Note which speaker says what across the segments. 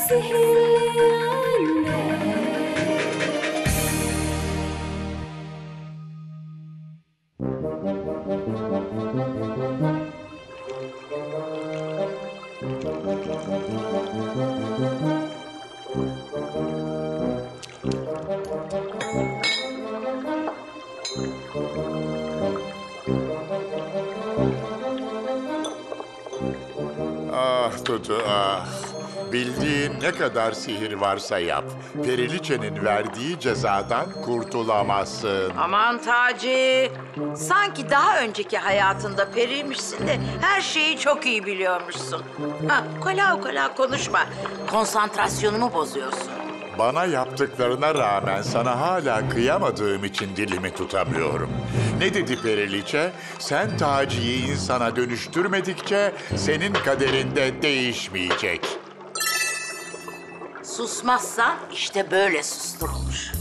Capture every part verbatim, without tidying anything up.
Speaker 1: sihirli anne.
Speaker 2: Ah Dudu ah. Bildiğin ne kadar sihir varsa yap. Periliçe'nin verdiği cezadan kurtulamazsın.
Speaker 3: Aman Taci, sanki daha önceki hayatında periymişsin de her şeyi çok iyi biliyormuşsun. Ha, ukala ukala konuşma, konsantrasyonumu bozuyorsun.
Speaker 2: Bana yaptıklarına rağmen sana hala kıyamadığım için dilimi tutamıyorum. Ne dedi Periliçe? Sen Taci'yi insana dönüştürmedikçe senin kaderin de değişmeyecek.
Speaker 3: Susmazsan işte böyle susturulur.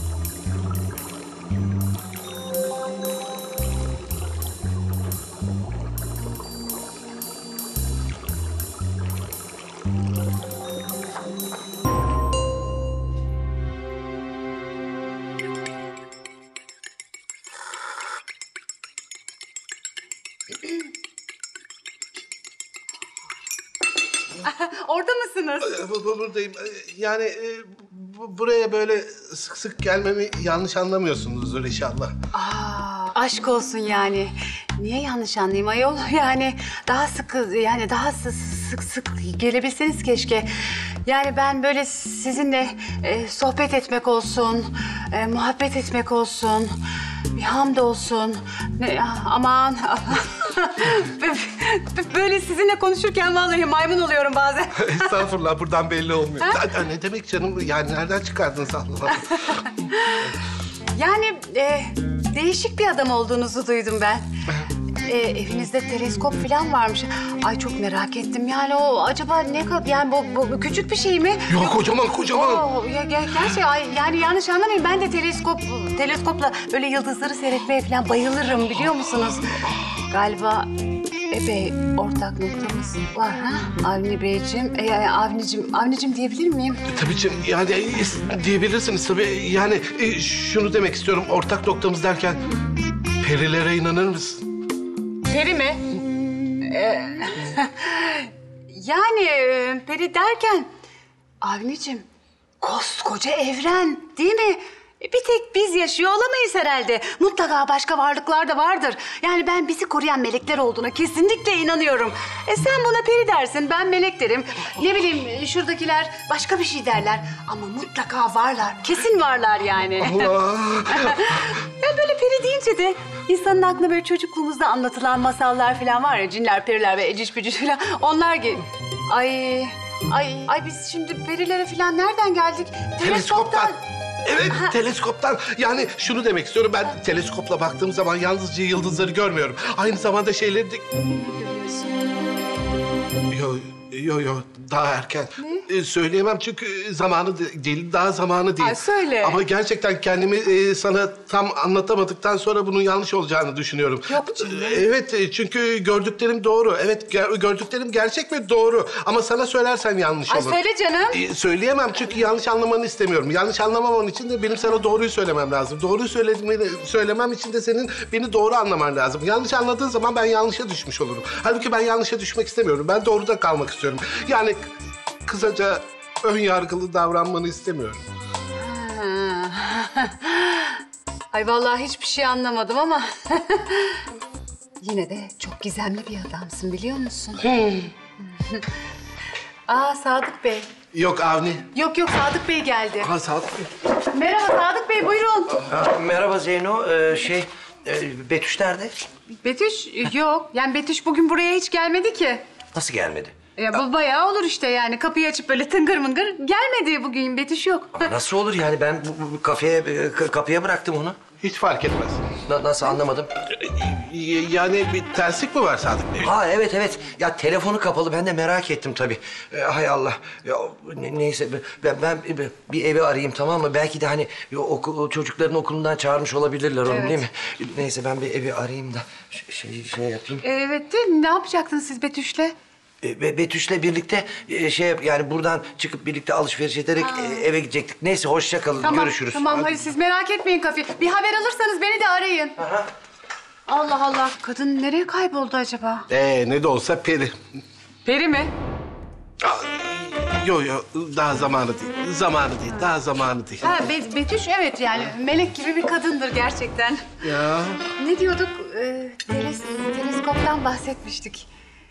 Speaker 4: Orada mısınız?
Speaker 5: Bu- bu- Buradayım. Yani e, bu- buraya böyle sık sık gelmemi yanlış anlamıyorsunuzdur inşallah.
Speaker 4: Aa, aşk olsun yani. Niye yanlış anlayayım ayol? Yani daha sık, yani daha sı- sık sık gelebilseniz keşke. Yani ben böyle sizinle e, sohbet etmek olsun, e, muhabbet etmek olsun, bir hamd olsun. Ne, aman. Böyle sizinle konuşurken vallahi maymun oluyorum bazen.
Speaker 5: Estağfurullah, buradan belli olmuyor. Ha, ne demek canım? Yani nereden çıkardınız Allah?
Speaker 4: Yani e, değişik bir adam olduğunuzu duydum ben. E, evinizde teleskop falan varmış. Ay çok merak ettim. Yani o acaba ne kadar, yani bu, bu, bu küçük bir şey mi?
Speaker 5: Yok, kocaman kocaman.
Speaker 4: Oo, ya, ya, gerçi ay, yani yanlış anlamayın. Ben de teleskop teleskopla böyle yıldızları seyretmeye falan bayılırım, biliyor musunuz? Galiba epey ortak noktamız var ha? Avni Beyciğim, e, yani Avnicim, Avnicim diyebilir miyim?
Speaker 5: Tabii canım, yani e, diyebilirsiniz tabii. Yani e, şunu demek istiyorum, ortak noktamız derken perilere inanır mısın?
Speaker 4: Peri mi? Ee, yani e, peri derken Avnicim, koskoca evren değil mi? Bir tek biz yaşıyor olamayız herhalde. Mutlaka başka varlıklar da vardır. Yani ben bizi koruyan melekler olduğuna kesinlikle inanıyorum. E sen buna peri dersin, ben melek derim. Ne bileyim şuradakiler başka bir şey derler. Ama mutlaka varlar, kesin varlar yani.
Speaker 5: Allah!
Speaker 4: Ya böyle peri deyince de insanın aklına böyle çocukluğumuzda anlatılan masallar falan var ya, cinler, periler ve eciş bücüş falan. Onlar gibi. Ay, ay, ay biz şimdi perilere falan nereden geldik?
Speaker 5: Teleskoptan. Evet, teleskoptan. Yani şunu demek istiyorum, ben teleskopla baktığım zaman yalnızca yıldızları görmüyorum. Aynı zamanda şeyleri de... Yo, yo, yo, daha erken. Ee, söyleyemem çünkü zamanı de- değil, daha zamanı değil.
Speaker 4: Ay, söyle.
Speaker 5: Ama gerçekten kendimi e, sana tam anlatamadıktan sonra bunun yanlış olacağını düşünüyorum.
Speaker 4: Yok canım.
Speaker 5: Ee, Evet, e, çünkü gördüklerim doğru. Evet, ger- gördüklerim gerçek ve doğru. Ama sana söylersem yanlış
Speaker 4: Ay
Speaker 5: olur.
Speaker 4: söyle canım.
Speaker 5: Ee, söyleyemem çünkü yanlış anlamanı istemiyorum. Yanlış anlamaman için de benim sana doğruyu söylemem lazım. Doğruyu söylediğimi söylemem için de senin beni doğru anlaman lazım. Yanlış anladığın zaman ben yanlışa düşmüş olurum. Halbuki ben yanlışa düşmek istemiyorum. Ben doğruda kalmak istiyorum. Yani k- kısaca ön yargılı davranmanı istemiyorum.
Speaker 4: Ay vallahi hiçbir şey anlamadım ama... Yine de çok gizemli bir adamsın, biliyor musun? Aa, Sadık Bey.
Speaker 5: Yok Avni.
Speaker 4: Yok yok, Sadık Bey geldi.
Speaker 5: Ha, Sadık Bey.
Speaker 4: Merhaba Sadık Bey, buyurun.
Speaker 6: Ha, merhaba Zeyno. Ee, şey, e, Betüş nerede?
Speaker 4: Betüş yok. Yani Betüş bugün buraya hiç gelmedi ki.
Speaker 6: Nasıl gelmedi?
Speaker 4: Ya bu bayağı olur işte yani. Kapıyı açıp böyle tıngır mıngır gelmedi bugün. Betüş yok.
Speaker 6: Ama nasıl olur yani? Ben bu, bu kafeye, e, k- kapıya bıraktım onu.
Speaker 5: Hiç fark etmez.
Speaker 6: Na- nasıl anlamadım?
Speaker 5: Y- Yani bir terslik mi var Sadık Bey?
Speaker 6: Ha evet evet. Ya telefonu kapalı. Ben de merak ettim tabii. Ee, hay Allah. Ya, ne- neyse ben, ben bir- bir evi arayayım, tamam mı? Belki de hani okul, çocukların okulundan çağırmış olabilirler onu,
Speaker 4: Evet.
Speaker 6: değil mi? Neyse ben bir evi arayayım da ş- şey şey yapayım.
Speaker 4: Evet de ne yapacaktınız siz Betüş'le?
Speaker 6: E, Be- Betüş'le birlikte e, şey yap- yani buradan çıkıp birlikte alışveriş ederek e, eve gidecektik. Neyse hoşça kalın.
Speaker 4: Tamam,
Speaker 6: Görüşürüz.
Speaker 4: tamam. Hadi siz merak etmeyin Kafi. Bir haber alırsanız beni de arayın. Allah Allah. Kadın nereye kayboldu acaba?
Speaker 5: Ee, ne de olsa peri.
Speaker 4: Peri mi?
Speaker 5: Yok yok daha zamanı değil. Zamanı değil. Daha zamanı değil.
Speaker 4: Ha, Be- Betüş evet yani melek gibi bir kadındır gerçekten.
Speaker 5: Ya.
Speaker 4: Ne diyorduk? Ee, teles, teleskoptan bahsetmiştik.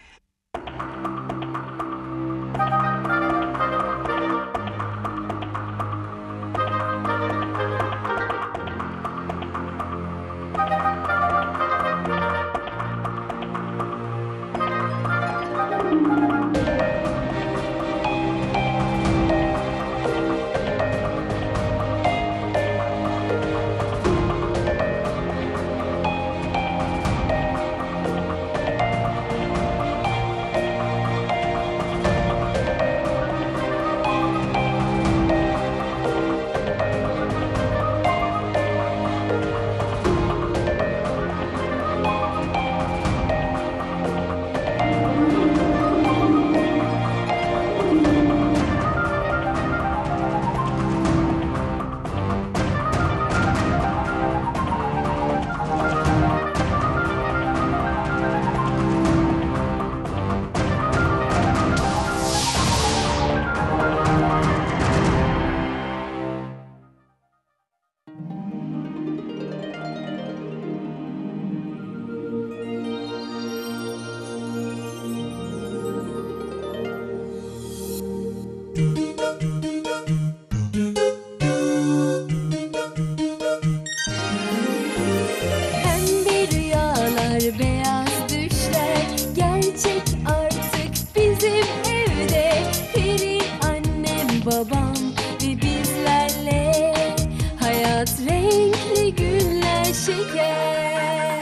Speaker 1: Pembe rüyalar, beyaz düşler gerçek artık bizim evde. Peri annem, babam ve bizlerle hayat renkli günler şeker.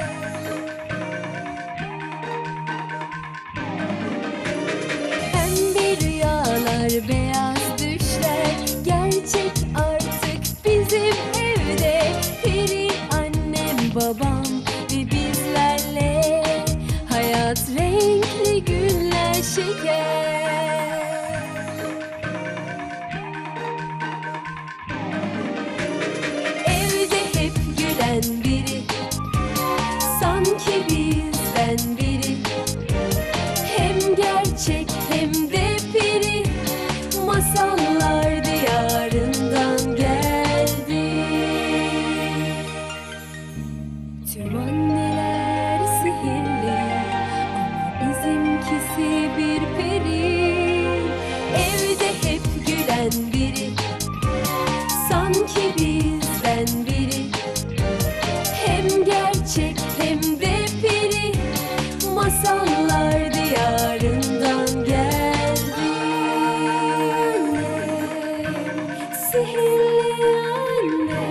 Speaker 1: Pembe rüyalar, beyaz düşler gerçek artık bizim evde. Peri annem, babam ve bizlerle hayat renkli günler şeker. Evde hep gülen biri, sanki bizden biri. Hem gerçek hem de peri, masallar diyarından geldi. Tüm anneler sihirli ama bizimkisi bir peri. Evde hep gülen biri, sanki bizden biri. Hem gerçek hem de peri, masallar diyarından geldi. Anne, sihirli anne.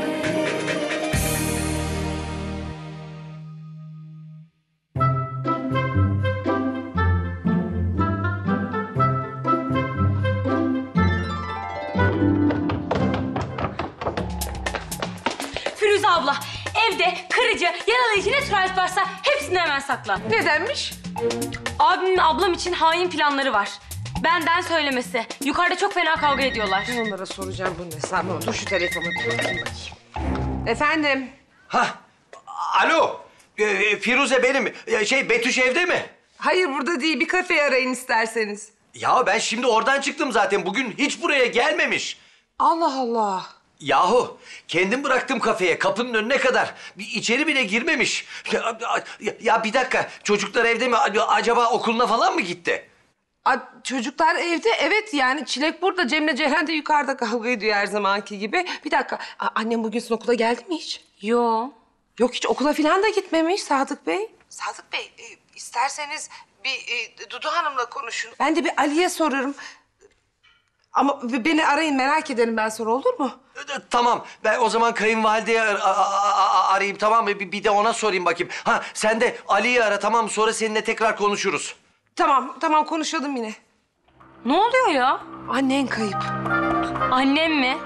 Speaker 7: Firuze abla, evde kırıcı, yaralayıcı ne tür alet varsa hepsini hemen sakla.
Speaker 8: Nedenmiş?
Speaker 7: Abimin ablam için hain planları var. Benden söylemesi. Yukarıda çok fena kavga ediyorlar.
Speaker 8: Ben onlara soracağım bunun hesabını. Dur şu telefonu bir bakayım bakayım. Efendim?
Speaker 6: Hah. Alo. Ee, Firuze benim. Ee, Şey Betüş evde mi?
Speaker 8: Hayır burada değil. Bir kafeye arayın isterseniz.
Speaker 6: Ya ben şimdi oradan çıktım zaten. Bugün hiç buraya gelmemiş.
Speaker 8: Allah Allah.
Speaker 6: Yahu kendim bıraktım kafeye kapının önüne kadar. Bir içeri bile girmemiş. Ya, ya- ya bir dakika çocuklar evde mi? Acaba okuluna falan mı gitti?
Speaker 8: A, çocuklar evde evet yani Çilek burada. Cemile Ceyhan de yukarıda kavga ediyor her zamanki gibi. Bir dakika a, annem bugün sizin okula geldi mi hiç?
Speaker 7: Yo.
Speaker 8: Yok hiç okula falan da gitmemiş Sadık Bey. Sadık Bey e, isterseniz bir e, Dudu Hanım'la konuşun. Ben de bir Ali'ye sorarım. Ama beni arayın merak ederim ben sonra olur mu?
Speaker 6: Tamam ben o zaman kayınvalideyi ar- a- a- a- arayayım tamam mı? Bir, bir de ona sorayım bakayım. Ha sen de Ali'yi ara tamam mı? Sonra seninle tekrar konuşuruz.
Speaker 8: Tamam tamam konuşalım yine.
Speaker 7: Ne oluyor ya?
Speaker 8: Annen kayıp.
Speaker 7: Annem mi?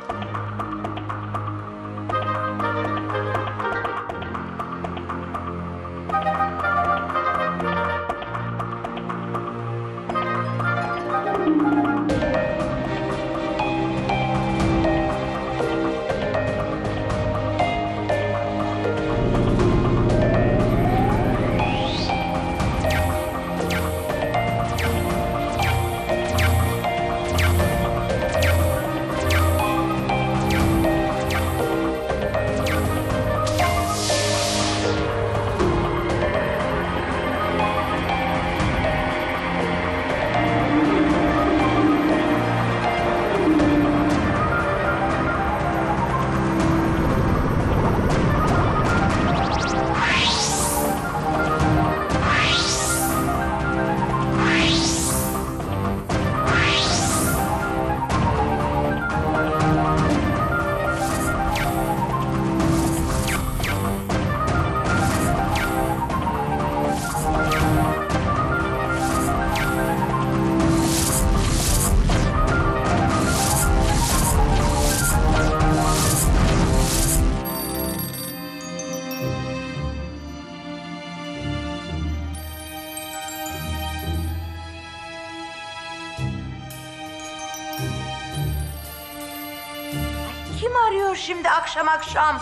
Speaker 3: şimdi akşam akşam?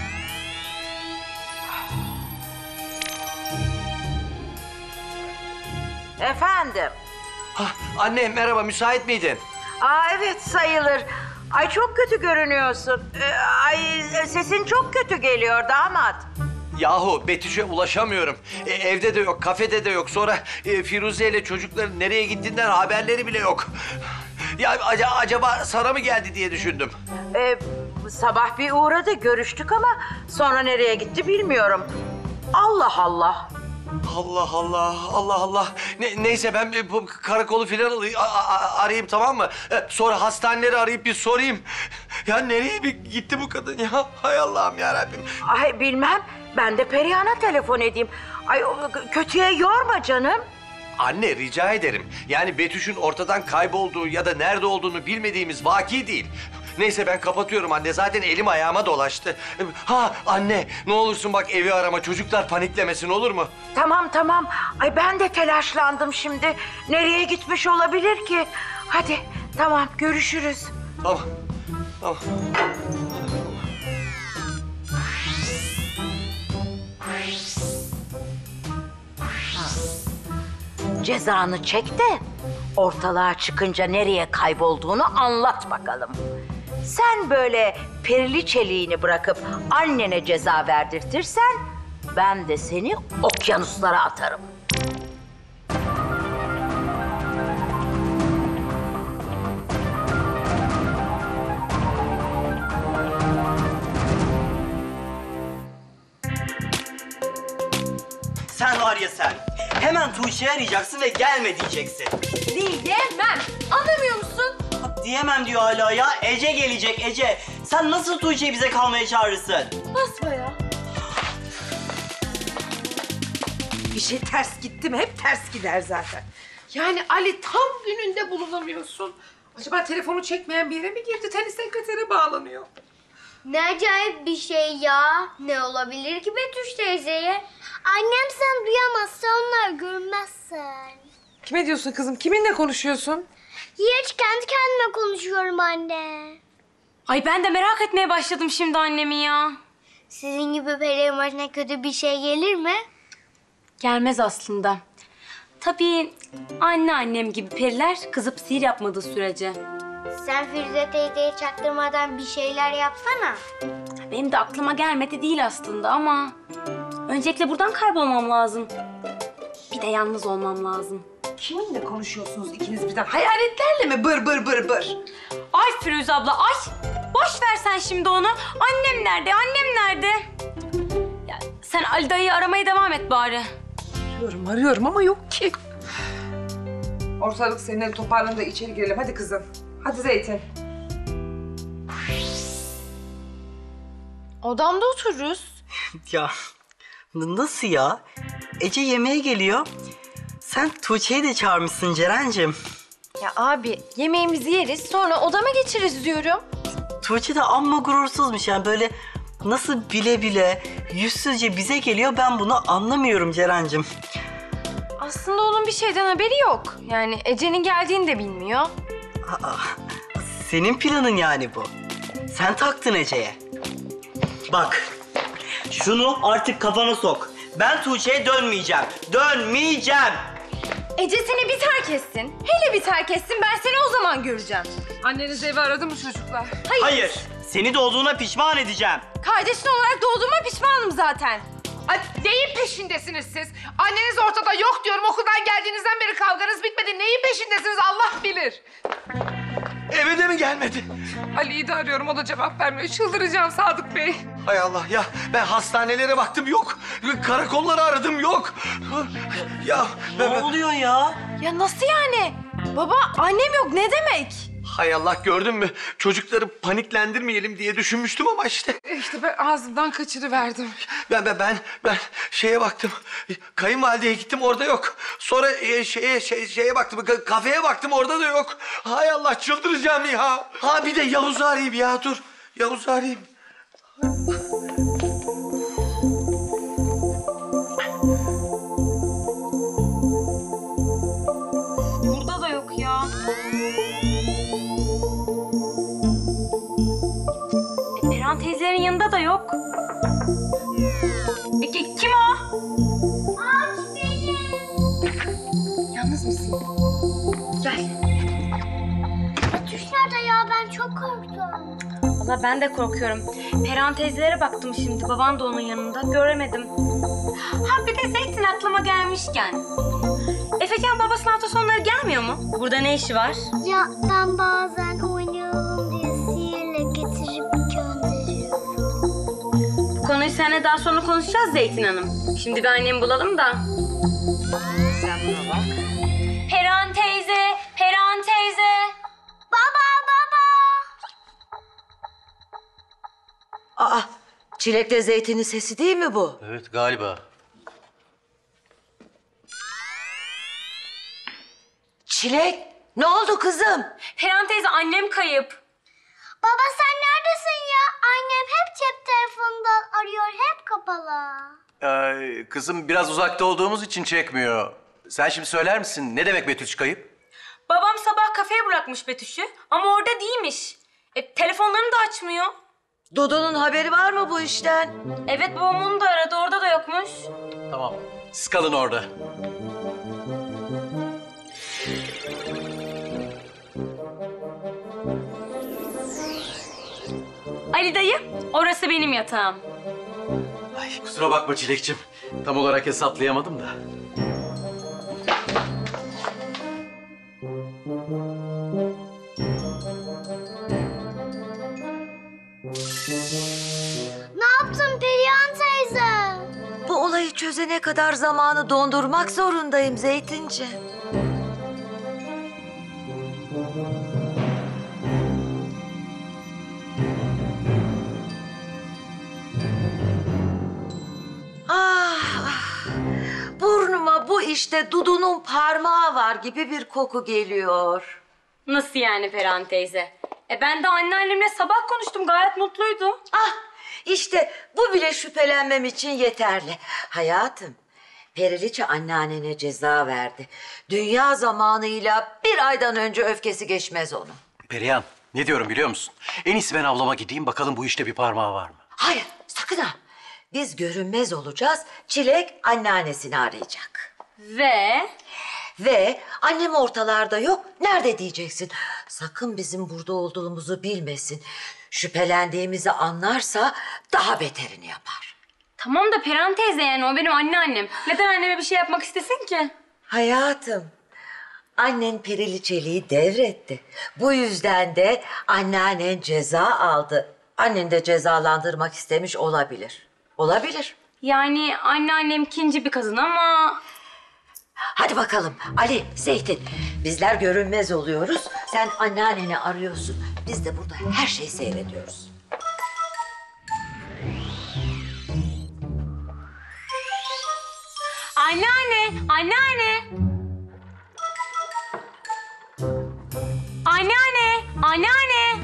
Speaker 3: Efendim?
Speaker 6: Ah, anne merhaba, müsait miydin?
Speaker 3: Aa evet sayılır. Ay çok kötü görünüyorsun. Ee, ay sesin çok kötü geliyor damat.
Speaker 6: Yahu Betüş'e ulaşamıyorum. E, evde de yok, kafede de yok. Sonra e, Firuze ile çocukların nereye gittiğinden haberleri bile yok. Ya ac- acaba sana mı geldi diye düşündüm.
Speaker 3: Ee, sabah bir uğradı görüştük ama sonra nereye gitti bilmiyorum. Allah Allah.
Speaker 6: Allah Allah, Allah Allah. Ne, neyse ben bir bu karakolu filan alayım, a- a- arayayım, tamam mı? E, sonra hastaneleri arayıp bir sorayım. Ya nereye bir gitti bu kadın ya? Hay Allah'ım yarabbim.
Speaker 3: Ay bilmem. Ben de Perihan'a telefon edeyim. Ay o- kötüye yorma canım.
Speaker 6: Anne rica ederim. Yani Betüş'ün ortadan kaybolduğu ya da nerede olduğunu bilmediğimiz vaki değil. Neyse ben kapatıyorum anne. Zaten elim ayağıma dolaştı. Ha anne ne olursun bak evi arama. Çocuklar paniklemesin, olur mu?
Speaker 3: Tamam tamam. Ay ben de telaşlandım şimdi. Nereye gitmiş olabilir ki? Hadi tamam görüşürüz.
Speaker 6: Tamam. Tamam.
Speaker 3: Cezanı çek de ortalığa çıkınca nereye kaybolduğunu anlat bakalım. Sen böyle perili çeliğini bırakıp annene ceza verdirtirsen ben de seni okyanuslara atarım.
Speaker 9: Sen var ya sen. Hemen Tuğçe'yi arayacaksın ve gelme diyeceksin.
Speaker 1: Diyemem. Anlamıyor musun?
Speaker 9: Bak, diyemem diyor hala ya. Ece gelecek Ece. Sen nasıl Tuğçe'yi bize kalmaya çağırırsın?
Speaker 1: Basma ya.
Speaker 8: Bir şey ters gitti mi hep ters gider zaten. Yani Ali tam gününde bulunamıyorsun. Acaba telefonu çekmeyen bir yere mi girdi? Tenis sekretere bağlanıyor.
Speaker 10: Ne acayip bir şey ya. Ne olabilir ki Betüş teyzeye? Annem sen duyamazsa onlar görmezsen.
Speaker 8: Kime diyorsun kızım? Kiminle konuşuyorsun?
Speaker 10: Hiç kendi kendime konuşuyorum anne.
Speaker 7: Ay ben de merak etmeye başladım şimdi annemi ya.
Speaker 10: Sizin gibi Peri'nin başına kötü bir şey gelir mi?
Speaker 7: Gelmez aslında. Tabii anne annem gibi periler kızıp sihir yapmadığı sürece.
Speaker 10: Sen Firuze teyzeye çaktırmadan bir şeyler yapsana.
Speaker 7: Benim de aklıma gelmedi değil aslında ama... öncelikle buradan kaybolmam lazım. Bir de yalnız olmam lazım.
Speaker 8: Kiminle konuşuyorsunuz ikiniz birden? Hayaletlerle mi bır bır bır bır?
Speaker 7: Ay Firuze abla ay! Boş ver sen şimdi onu. Annem nerede? Annem nerede? Ya, sen Ali dayıyı aramaya devam et bari.
Speaker 8: Arıyorum arıyorum ama yok ki. Ortalık seninle toparlanın da içeri girelim. Hadi kızım. Hadi Zeytin.
Speaker 1: Odamda otururuz.
Speaker 9: Ya n- nasıl ya? Ece yemeğe geliyor. Sen Tuğçe'yi de çağırmışsın Ceren'cim.
Speaker 1: Ya abi yemeğimizi yeriz sonra odama geçeriz diyorum.
Speaker 9: Tuğçe de amma gurursuzmuş yani böyle nasıl bile bile yüzsüzce bize geliyor, ben bunu anlamıyorum Ceren'cim.
Speaker 1: Aslında onun bir şeyden haberi yok. Yani Ece'nin geldiğini de bilmiyor.
Speaker 9: Aa, senin planın yani bu. Sen taktın Ece'ye. Bak, şunu artık kafana sok. Ben Tuğçe'ye dönmeyeceğim. Dönmeyeceğim.
Speaker 1: Ece seni bir terk etsin. Hele bir terk etsin ben seni o zaman göreceğim.
Speaker 8: Anneniz evi aradı mı çocuklar?
Speaker 1: Hayır.
Speaker 9: Hayır. Seni doğduğuna pişman edeceğim.
Speaker 1: Kardeşin olarak doğduğuma pişmanım zaten.
Speaker 8: Ay neyin peşindesiniz siz? Anneniz ortada yok diyorum. Okuldan geldiğinizden beri kavganız bitmedi. Neyin peşindesiniz Allah bilir.
Speaker 6: Eve de mi gelmedi?
Speaker 8: Ali'yi de arıyorum, o da cevap vermiyor. Çıldıracağım Sadık Bey.
Speaker 6: Hay Allah ya, ben hastanelere baktım yok. Karakolları aradım yok. Ya ben...
Speaker 9: Ne oluyor ya?
Speaker 1: Ya nasıl yani? Baba annem yok ne demek?
Speaker 6: Hay Allah, gördün mü? Çocukları paniklendirmeyelim diye düşünmüştüm ama işte.
Speaker 8: İşte ben ağzımdan kaçırıverdim.
Speaker 6: Ben ben ben ben şeye baktım. Kayınvalideye gittim, orada yok. Sonra e, şeye şey, şeye baktım. ka- Kafeye baktım, orada da yok. Hay Allah, çıldıracağım ya. Ha bir de Yavuz'u arayayım ya, dur. Yavuz'u arayayım.
Speaker 7: Burada da yok ya. E, Eren Ki- Kim o?
Speaker 10: Aç beni.
Speaker 1: Yalnız mısın? Gel.
Speaker 10: Betüş nerede ya? Ben çok korktum.
Speaker 7: Valla ben de korkuyorum. Perihan teyzelere baktım şimdi. Baban da onun yanında. Göremedim. Ha bir de Zeytin aklıma gelmişken. Efekan babasının hafta sonları gelmiyor mu? Burada ne işi var?
Speaker 10: Ya ben bazen oynayalım diye sihirle getirip gönderiyorum.
Speaker 7: Bu konuyu seninle daha sonra konuşacağız Zeytin Hanım. Şimdi bir annemi bulalım da.
Speaker 3: Sen buna bak.
Speaker 7: Perihan teyze, Perihan teyze.
Speaker 10: Baba baba.
Speaker 3: Aa, Çilek'le Zeytin'in sesi değil mi bu?
Speaker 6: Evet galiba.
Speaker 3: Çilek, ne oldu kızım?
Speaker 7: Perihan teyze annem kayıp.
Speaker 10: Baba sen neredesin ya? Annem hep cep telefonundan arıyor. Hep kapalı.
Speaker 6: Ee, kızım biraz uzakta olduğumuz için çekmiyor. Sen şimdi söyler misin? Ne demek Betüş kayıp?
Speaker 7: Babam sabah kafeye bırakmış Betüş'ü ama orada değilmiş. E, telefonlarını da açmıyor.
Speaker 3: Dudu'nun haberi var mı bu işten?
Speaker 7: Evet babam onu da aradı orada da yokmuş.
Speaker 6: Tamam. Siz kalın orada.
Speaker 7: Ali dayı, orası benim yatağım.
Speaker 6: Ay kusura bakma Çilekçim. Tam olarak hesaplayamadım da.
Speaker 10: Ne yaptın Perihan teyze?
Speaker 3: Bu olayı çözene kadar zamanı dondurmak zorundayım Zeytinci. Ah, ah. Burnuma bu işte Dudu'nun parmağı var gibi bir koku geliyor.
Speaker 7: Nasıl yani Perihan teyze? E ben de anneannemle sabah konuştum gayet mutluydu.
Speaker 3: Ah, işte bu bile şüphelenmem için yeterli. Hayatım, Periliçe anneannene ceza verdi. Dünya zamanıyla bir aydan önce öfkesi geçmez onun.
Speaker 6: Perihan, ne diyorum biliyor musun? En iyisi ben avlama gideyim bakalım bu işte bir parmağı var mı?
Speaker 3: Hayır, sakın ha. Biz görünmez olacağız, Çilek anneannesini arayacak.
Speaker 7: Ve
Speaker 3: Ve annem ortalarda yok, nerede diyeceksin? Sakın bizim burada olduğumuzu bilmesin. Şüphelendiğimizi anlarsa daha beterini yapar.
Speaker 7: tamam da Perihan teyze yani o benim anneannem. Neden anneme bir şey yapmak istesin ki?
Speaker 3: Hayatım, annen Periliçeliği devretti. Bu yüzden de anneannen ceza aldı. Annen de cezalandırmak istemiş olabilir. Olabilir.
Speaker 7: Yani anneannem ikinci bir kadın ama...
Speaker 3: Hadi bakalım Ali, Zeytin. Bizler görünmez oluyoruz. Sen anneanneni arıyorsun. Biz de burada her şeyi seyrediyoruz.
Speaker 7: Anneanne, anneanne. Anneanne, anneanne.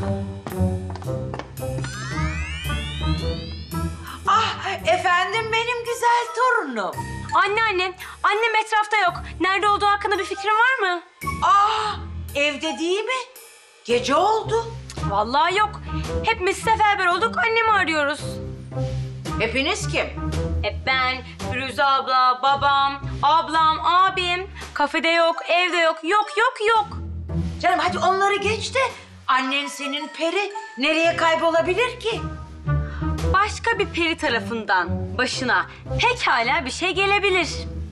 Speaker 3: Ah, efendim benim güzel torunum.
Speaker 7: Anneanne, annem etrafta yok. Nerede olduğu hakkında bir fikrin var mı?
Speaker 3: Ah, evde değil mi? Gece oldu.
Speaker 7: Vallahi yok. Hepimiz seferber olduk, annemi arıyoruz.
Speaker 3: Hepiniz kim?
Speaker 7: E ben, Firuze abla, babam, ablam, abim. Kafede yok, evde yok, yok yok yok.
Speaker 3: Canım hadi onları geç de annen senin peri nereye kaybolabilir ki?
Speaker 7: Başka bir peri tarafından başına pekala bir şey gelebilir.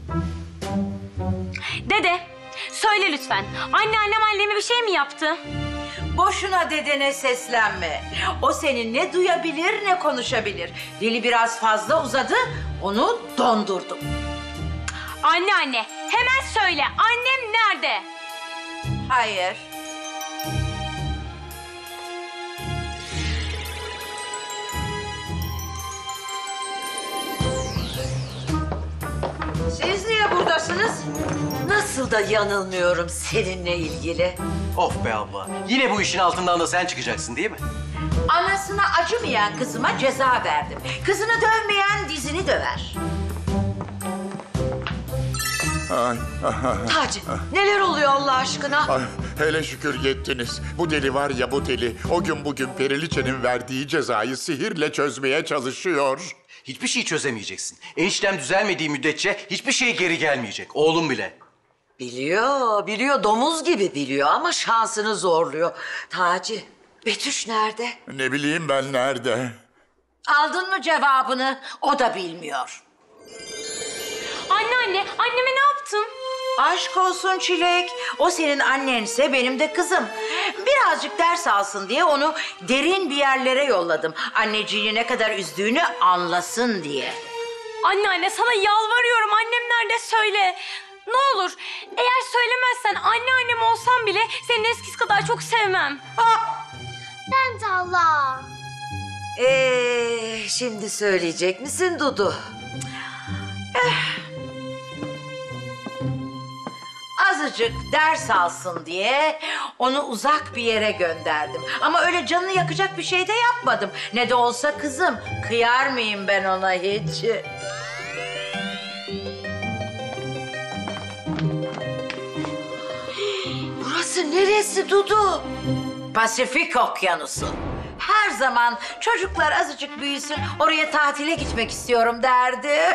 Speaker 7: Dede, söyle lütfen. Anneannem anneme bir şey mi yaptı?
Speaker 3: Boşuna dedene seslenme. O seni ne duyabilir ne konuşabilir. Dili biraz fazla uzadı, onu dondurdum.
Speaker 7: Anneanne, hemen söyle. Annem nerede?
Speaker 3: Hayır. Siz niye buradasınız? Nasıl da yanılmıyorum seninle ilgili.
Speaker 6: Of be abla. Yine bu işin altından da sen çıkacaksın değil mi?
Speaker 3: Anasına acımayan kızıma ceza verdim. Kızını dövmeyen dizini döver.
Speaker 2: Ay, ay,
Speaker 3: Taci, neler oluyor Allah aşkına?
Speaker 2: ay, hele şükür yettiniz. Bu deli var ya bu deli. O gün bugün Periliçe'nin verdiği cezayı sihirle çözmeye çalışıyor.
Speaker 6: Hiçbir şey çözemeyeceksin. Eniştem düzelmediği müddetçe hiçbir şey geri gelmeyecek. Oğlum bile.
Speaker 3: Biliyor, biliyor. Domuz gibi biliyor ama şansını zorluyor. Taci, Betüş nerede?
Speaker 2: Ne bileyim ben nerede?
Speaker 3: Aldın mı cevabını? O da bilmiyor.
Speaker 7: Anneanne, anneme ne yaptın?
Speaker 3: Aşk olsun Çilek. O senin annense benim de kızım. Birazcık ders alsın diye onu derin bir yerlere yolladım. Anneciğini ne kadar üzdüğünü anlasın diye.
Speaker 7: Anneanne sana yalvarıyorum. Annem nerede söyle. Ne olur eğer söylemezsen anneannem olsam bile seni eskisi kadar çok sevmem.
Speaker 3: Ah!
Speaker 10: Ben de Allah.
Speaker 3: Ee, şimdi söyleyecek misin Dudu? Eh. Azıcık ders alsın diye onu uzak bir yere gönderdim. Ama öyle canını yakacak bir şey de yapmadım. Ne de olsa kızım. Kıyar mıyım ben ona hiç? Burası neresi Dudu? Pasifik Okyanusu. Her zaman çocuklar azıcık büyüsün, oraya tatile gitmek istiyorum derdi.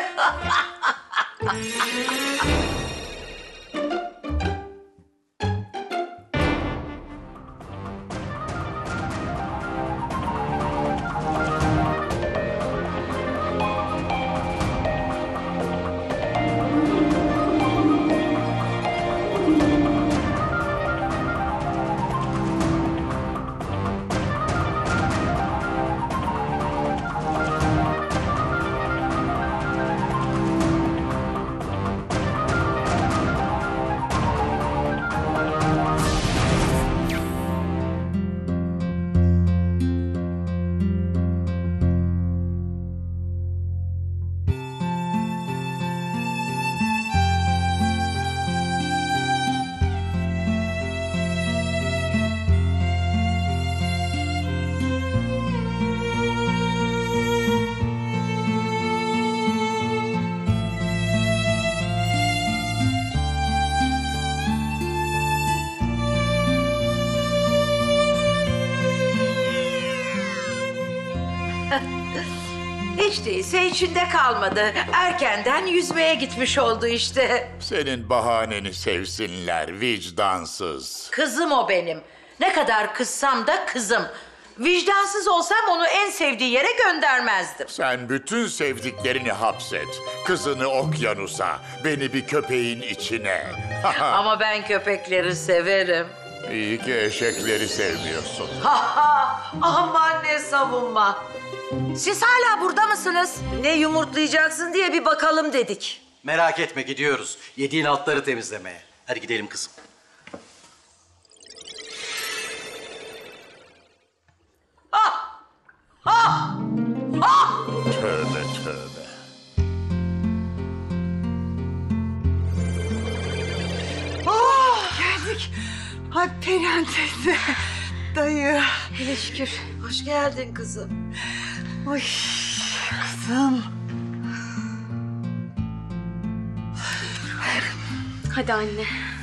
Speaker 3: Hiç değilse içinde kalmadı. Erkenden yüzmeye gitmiş oldu işte.
Speaker 2: Senin bahaneni sevsinler, vicdansız.
Speaker 3: Kızım o benim. Ne kadar kızsam da kızım. Vicdansız olsam onu en sevdiği yere göndermezdim.
Speaker 2: Sen bütün sevdiklerini hapset. Kızını okyanusa, beni bir köpeğin içine.
Speaker 3: Ama ben köpekleri severim.
Speaker 2: İyi ki eşekleri sevmiyorsun.
Speaker 3: Ha ha! Aman ne savunma. Siz hala burada mısınız? Ne yumurtlayacaksın diye bir bakalım dedik.
Speaker 6: Merak etme gidiyoruz. Yediğin altları temizlemeye. Hadi gidelim kızım.
Speaker 3: Ah! Ah! Ah!
Speaker 2: Tövbe tövbe.
Speaker 8: Oh, geldik. Ay Perihan teyze, dayı.
Speaker 3: Hele şükür. Hoş geldin kızım.
Speaker 8: Oy kızım.
Speaker 7: Hadi anne.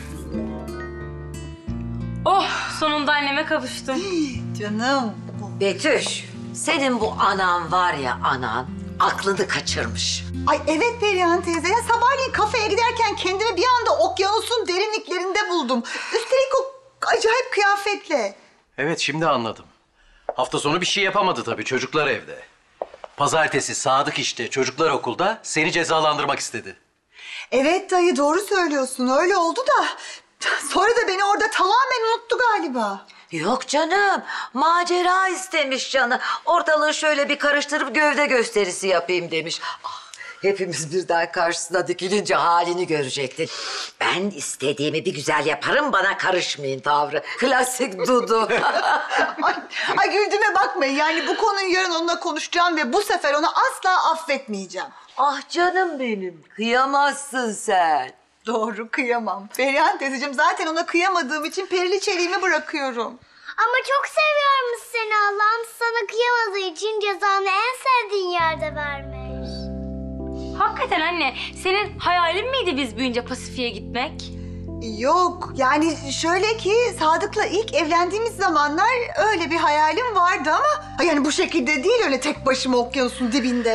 Speaker 7: Oh sonunda anneme kavuştum.
Speaker 8: Canım.
Speaker 3: Betüş, senin bu anan var ya anan, aklını kaçırmış.
Speaker 11: Ay evet Perihan teyze ya, sabahleyin kafeye giderken kendimi bir anda okyanusun derinliklerinde buldum. Üstelik o acayip kıyafetle.
Speaker 6: Evet şimdi anladım. Hafta sonu bir şey yapamadı tabii, çocuklar evde. Pazartesi Sadık işte, çocuklar okulda, seni cezalandırmak istedi.
Speaker 11: Evet dayı, doğru söylüyorsun, öyle oldu da sonra da beni orada tamamen unuttu galiba.
Speaker 3: Yok canım, macera istemiş canı. Ortalığı şöyle bir karıştırıp gövde gösterisi yapayım demiş. Ah, hepimiz birden karşısına dikilince halini görecektin. Ben istediğimi bir güzel yaparım, bana karışmayın tavrı. Klasik Dudu.
Speaker 11: ay, ay güldüğüme bakmayın, yani bu konuyu yarın onunla konuşacağım ve bu sefer onu asla affetmeyeceğim.
Speaker 3: Ah canım benim, kıyamazsın sen.
Speaker 11: Doğru, kıyamam. Perihan teyzeciğim, zaten ona kıyamadığım için perili çeliğimi bırakıyorum.
Speaker 10: Ama çok seviyormuş seni Allah'ım. Sana kıyamadığı için cezanı en sevdiğin yerde vermiş.
Speaker 7: Hakikaten anne, senin hayalin miydi biz büyüyünce Pasifik'e gitmek?
Speaker 11: Yok, yani şöyle ki Sadık'la ilk evlendiğimiz zamanlar öyle bir hayalim vardı ama... Yani bu şekilde değil, öyle tek başıma okyanusun dibinde.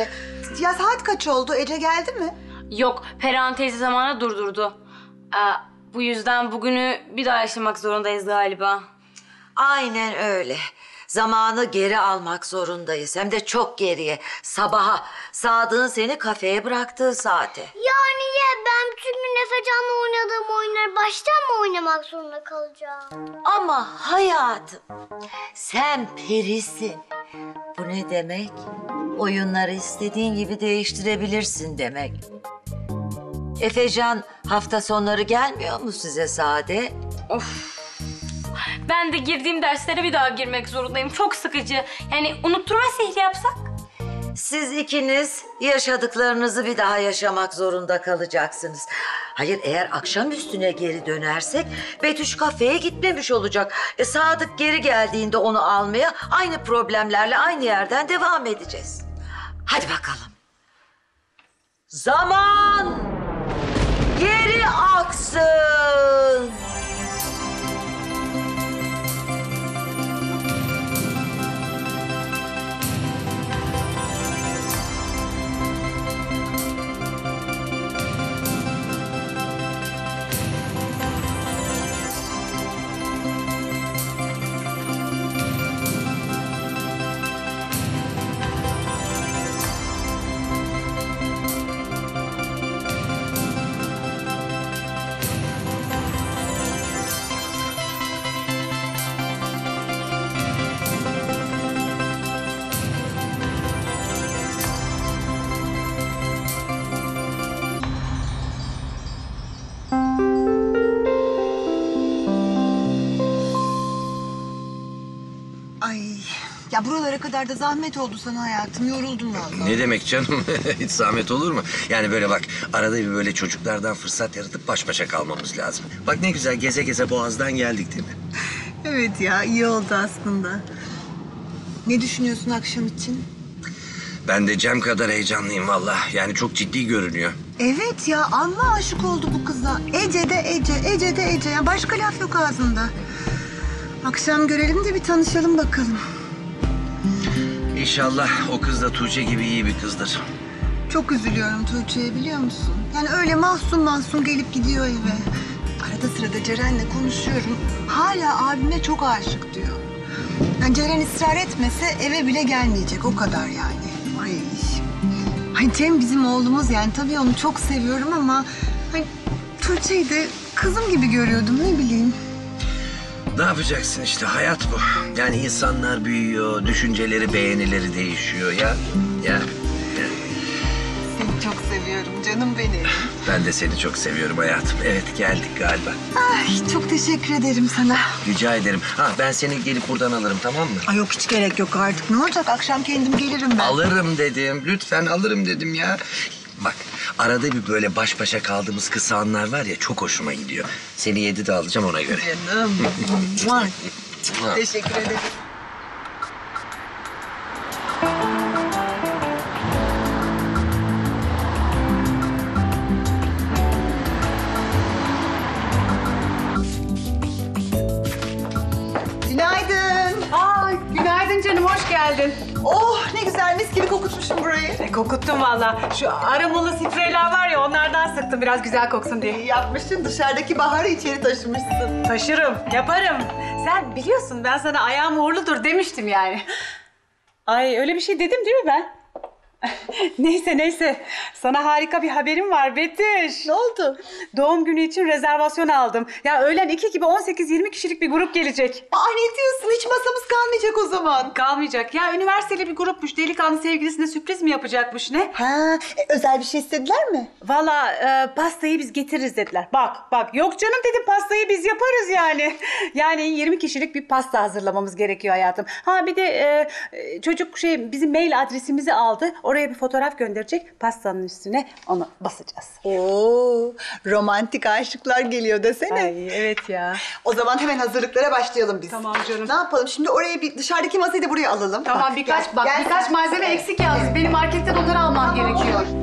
Speaker 11: Ya saat kaç oldu? Ece geldi mi?
Speaker 7: Yok, Perihan teyze zamana durdurdu. Aa, bu yüzden bugünü bir daha yaşamak zorundayız galiba.
Speaker 3: Aynen öyle. Zamanı geri almak zorundayız. Hem de çok geriye. Sabaha. Sadık'ın seni kafeye bıraktığı saate.
Speaker 10: Ya niye? Ben bütün gün Efecan'la oynadığım oyunları baştan mı oynamak zorunda kalacağım?
Speaker 3: Ama hayatım, sen perisin. Bu ne demek? Oyunları istediğin gibi değiştirebilirsin demek. Efecan hafta sonları gelmiyor mu size Sade?
Speaker 7: Of. Ben de girdiğim derslere bir daha girmek zorundayım. Çok sıkıcı. Yani unutturma sihri yapsak?
Speaker 3: Siz ikiniz yaşadıklarınızı bir daha yaşamak zorunda kalacaksınız. Hayır, eğer akşam üstüne geri dönersek Betüş kafeye gitmemiş olacak. E, Sadık geri geldiğinde onu almaya aynı problemlerle aynı yerden devam edeceğiz. Hadi bakalım. Zaman geri aksın.
Speaker 11: Ay ya buralara kadar da zahmet oldu sana hayatım. Yoruldum vallahi.
Speaker 6: Ne demek canım? Hiç zahmet olur mu? Yani böyle bak, arada bir böyle çocuklardan fırsat yaratıp baş başa kalmamız lazım. Bak ne güzel geze geze Boğaz'dan geldik değil mi?
Speaker 11: Evet ya iyi oldu aslında. Ne düşünüyorsun akşam için?
Speaker 6: Ben de Cem kadar heyecanlıyım vallahi. Yani çok ciddi görünüyor.
Speaker 11: Evet ya Allah aşık oldu bu kıza. Ece de Ece, Ece de Ece. Ya başka laf yok ağzında. Akşam görelim de bir tanışalım bakalım.
Speaker 6: İnşallah o kız da Tuğçe gibi iyi bir kızdır.
Speaker 11: Çok üzülüyorum Tuğçe'ye biliyor musun? Yani öyle mahzun mahzun gelip gidiyor eve. Arada sırada Ceren'le konuşuyorum. Hala abime çok aşık diyor. Yani Ceren ısrar etmese eve bile gelmeyecek o kadar yani. Ay. Ay Cem bizim oğlumuz yani tabii onu çok seviyorum ama... Hani Tuğçe'yi de kızım gibi görüyordum ne bileyim.
Speaker 6: Ne yapacaksın işte, hayat bu. Yani insanlar büyüyor, düşünceleri, beğenileri değişiyor ya. Ya. ya.
Speaker 11: Seni çok seviyorum canım benim.
Speaker 6: Ben de seni çok seviyorum hayatım. Evet, geldik galiba.
Speaker 11: Ay çok teşekkür ederim sana.
Speaker 6: Rica ederim. Ha, ben seni gelip buradan alırım, tamam mı?
Speaker 11: Ay yok hiç gerek yok artık. Ne olacak akşam kendim gelirim ben.
Speaker 6: Alırım dedim. Lütfen alırım dedim ya. Bak, arada bir böyle baş başa kaldığımız kısa anlar var ya, çok hoşuma gidiyor. Seni yedide alacağım ona göre.
Speaker 11: Canım. Teşekkür ederim. Günaydın.
Speaker 4: Ay günaydın canım, hoş geldin.
Speaker 11: Oh ne güzel mis gibi kokutmuşum burayı.
Speaker 4: E, kokuttum valla. Şu aromalı spreyler var ya, onlardan sıktım biraz güzel koksun diye.
Speaker 11: İyi yapmışsın dışarıdaki baharı içeri taşımışsın.
Speaker 4: Taşırım, yaparım. Sen biliyorsun ben sana ayağım uğurludur demiştim yani. Ay öyle bir şey dedim değil mi ben? Neyse neyse. Sana harika bir haberim var Betüş.
Speaker 11: Ne oldu?
Speaker 4: Doğum günü için rezervasyon aldım. Ya öğlen iki gibi on sekiz yirmi kişilik bir grup gelecek.
Speaker 11: Aa ne diyorsun? Hiç masamız kalmayacak o zaman.
Speaker 4: Kalmayacak. Ya üniversiteli bir grupmuş. Delikanlı sevgilisine sürpriz mi yapacakmış ne?
Speaker 11: Ha, e, özel bir şey istediler mi?
Speaker 4: Valla e, pastayı biz getiririz dediler. Bak bak yok canım dedim, pastayı biz yaparız yani. Yani yirmi kişilik bir pasta hazırlamamız gerekiyor hayatım. Ha bir de e, e, çocuk şey bizim mail adresimizi aldı. Oraya bir fotoğraf gönderecek. Pastanın üstüne onu basacağız.
Speaker 11: Oo, romantik aşıklar geliyor desene.
Speaker 4: Ay evet ya.
Speaker 11: O zaman hemen hazırlıklara başlayalım biz.
Speaker 4: Tamam canım.
Speaker 11: Ne yapalım? Şimdi oraya bir dışarıdaki masayı da buraya alalım.
Speaker 4: Tamam
Speaker 11: Bak,
Speaker 4: birkaç
Speaker 11: gel,
Speaker 4: bak
Speaker 11: gel
Speaker 4: birkaç
Speaker 11: sen.
Speaker 4: malzeme
Speaker 11: Evet.
Speaker 4: eksik yalnız. Benim marketten onları almam
Speaker 11: Tamam,
Speaker 4: gerekiyor.
Speaker 11: olur.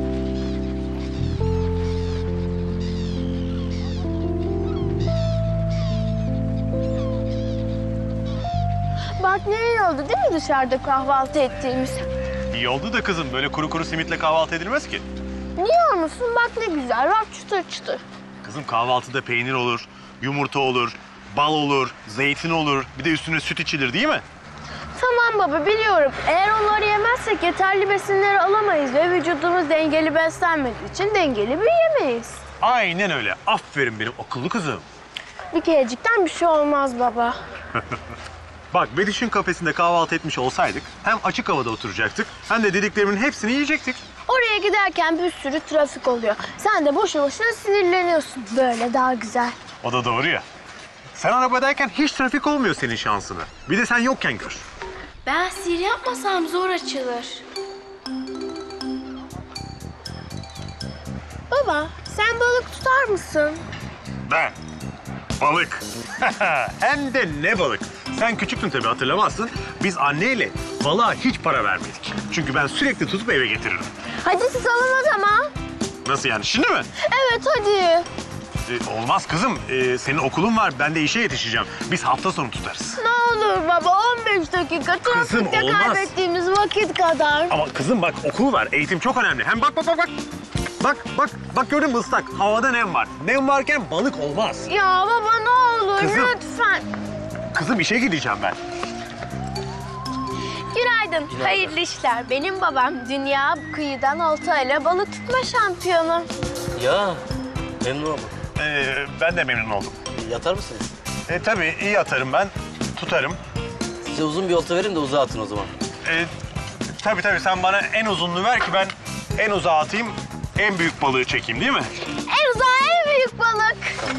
Speaker 10: Bak ne iyi oldu değil mi dışarıda kahvaltı ettiğimiz?
Speaker 12: İyi oldu da kızım. Böyle kuru kuru simitle kahvaltı edilmez ki.
Speaker 10: Niye olmasın? Bak ne güzel. Bak çıtır çıtır.
Speaker 12: Kızım kahvaltıda peynir olur, yumurta olur, bal olur, zeytin olur. Bir de üstüne süt içilir değil mi?
Speaker 10: Tamam baba biliyorum. Eğer onları yemezsek yeterli besinleri alamayız ve vücudumuz dengeli beslenmediği için dengeli büyüyemeyiz.
Speaker 12: Aynen öyle. Aferin benim akıllı kızım.
Speaker 10: Bir kerecikten bir şey olmaz baba.
Speaker 12: Bak Betüş'ün kafesinde kahvaltı etmiş olsaydık hem açık havada oturacaktık hem de dediklerimin hepsini yiyecektik.
Speaker 10: Oraya giderken bir sürü trafik oluyor. Sen de boşu boşuna sinirleniyorsun. Böyle daha güzel.
Speaker 12: O da doğru ya. Sen arabadayken hiç trafik olmuyor senin şansına. Bir de sen yokken gör.
Speaker 7: Ben sihir yapmasam zor açılır.
Speaker 10: Baba sen balık tutar mısın?
Speaker 12: Ben? Balık. Hem de ne balık? Sen küçüktün tabii hatırlamazsın. Biz anneyle balığa hiç para vermedik. Çünkü ben sürekli tutup eve getiririm.
Speaker 10: Hadi tutalım o zaman.
Speaker 12: Nasıl yani şimdi mi?
Speaker 10: Evet hadi.
Speaker 12: Ee, olmaz kızım. Ee, senin okulun var. Ben de işe yetişeceğim. Biz hafta sonu tutarız.
Speaker 10: Ne olur baba on beş dakika trafikte
Speaker 12: olmaz.
Speaker 10: kaybettiğimiz vakit kadar.
Speaker 12: Ama kızım bak okul var. Eğitim çok önemli. Hem bak bak bak bak. Bak bak bak gördün mü ıslak. Havada nem var. Nem varken balık olmaz.
Speaker 10: Ya baba ne olur
Speaker 12: Kızım.
Speaker 10: lütfen.
Speaker 12: Kızım işe gideceğim ben.
Speaker 10: Günaydın. Hayırlı işler. Benim babam dünya kıyıdan oltayla balık tutma şampiyonu.
Speaker 13: Ya memnun oldum.
Speaker 12: Ee, ben de memnun oldum.
Speaker 13: Yatar mısınız?
Speaker 12: E, tabii iyi atarım ben. Tutarım.
Speaker 13: Size uzun bir olta verin de uzağa atın o zaman.
Speaker 12: E, tabii tabii sen bana en uzunluğu ver ki ben en uzağa atayım. En büyük balığı çekeyim değil mi?
Speaker 10: En uzağa en büyük balık.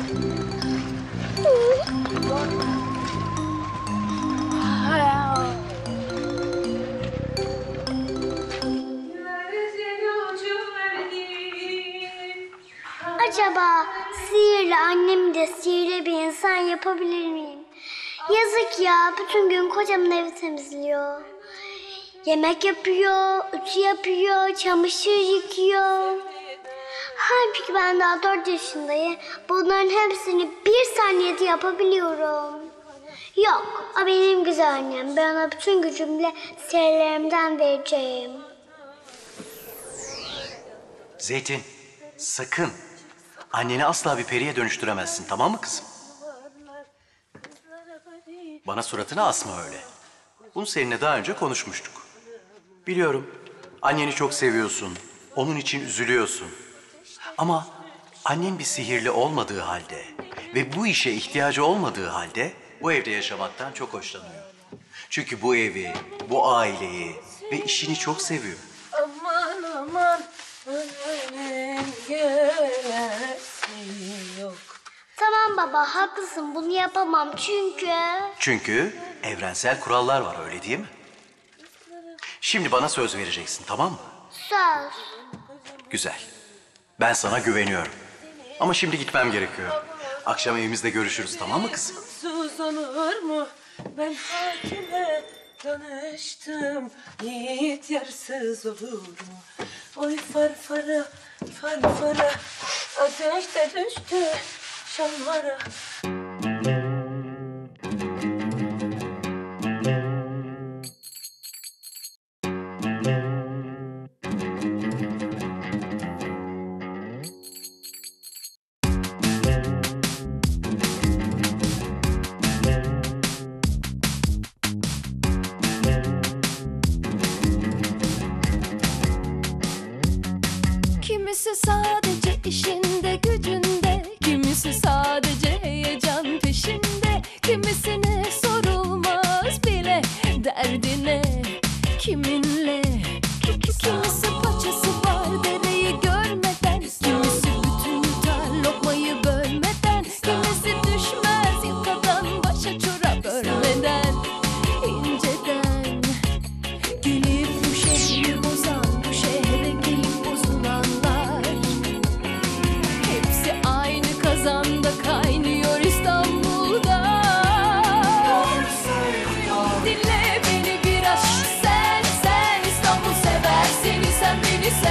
Speaker 14: Acaba sihirle annemi de sihirli bir insan yapabilir miyim? Yazık ya, bütün gün kocamın evi temizliyor. Yemek yapıyor, ütü yapıyor, çamaşır yıkıyor. Halbuki ben daha dört yaşındayım. Bunların hepsini bir saniyede yapabiliyorum. Yok, o benim güzel annem. Ben ona bütün gücümle sihirlerimden vereceğim.
Speaker 6: Zeytin, sakın. Anneni asla bir periye dönüştüremezsin, tamam mı kızım? Bana suratını asma öyle. Bunu seninle daha önce konuşmuştuk. Biliyorum, anneni çok seviyorsun, onun için üzülüyorsun. Ama annen bir sihirli olmadığı halde ve bu işe ihtiyacı olmadığı halde bu evde yaşamaktan çok hoşlanıyor. Çünkü bu evi, bu aileyi ve işini çok seviyor.
Speaker 8: Aman aman, ölenin gelesi yok.
Speaker 14: Tamam baba, haklısın. Bunu yapamam çünkü...
Speaker 6: Çünkü evrensel kurallar var, öyle değil mi? Şimdi bana söz vereceksin, tamam mı?
Speaker 14: Söz.
Speaker 6: Güzel. Ben sana güveniyorum. Ama şimdi gitmem gerekiyor. Akşam evimizde görüşürüz, tamam mı kızım?
Speaker 8: Suslanır mı? Ben hakime danıştım. Yiğit yarsız olur mu? Oy farfara, farfara. Ateş de düştü şamlara.
Speaker 15: Kimisi sadece işinde gücünde, kimisi sadece heyecan peşinde, kimisine sorulmaz bile derdine kiminle. Kimisi paçası var dereyi görmeden, kimisi bütün yutar lokmayı bölmeden, kimisi düşmez yakadan başa çorap örmeden, inceden gelip bu şehri bozan, bu şehre gelip bozulanlar, hepsi aynı kazanda kaynıyor İstanbul'da. Dinle beni biraz, sen sen İstanbul sever seni, sen beni sev.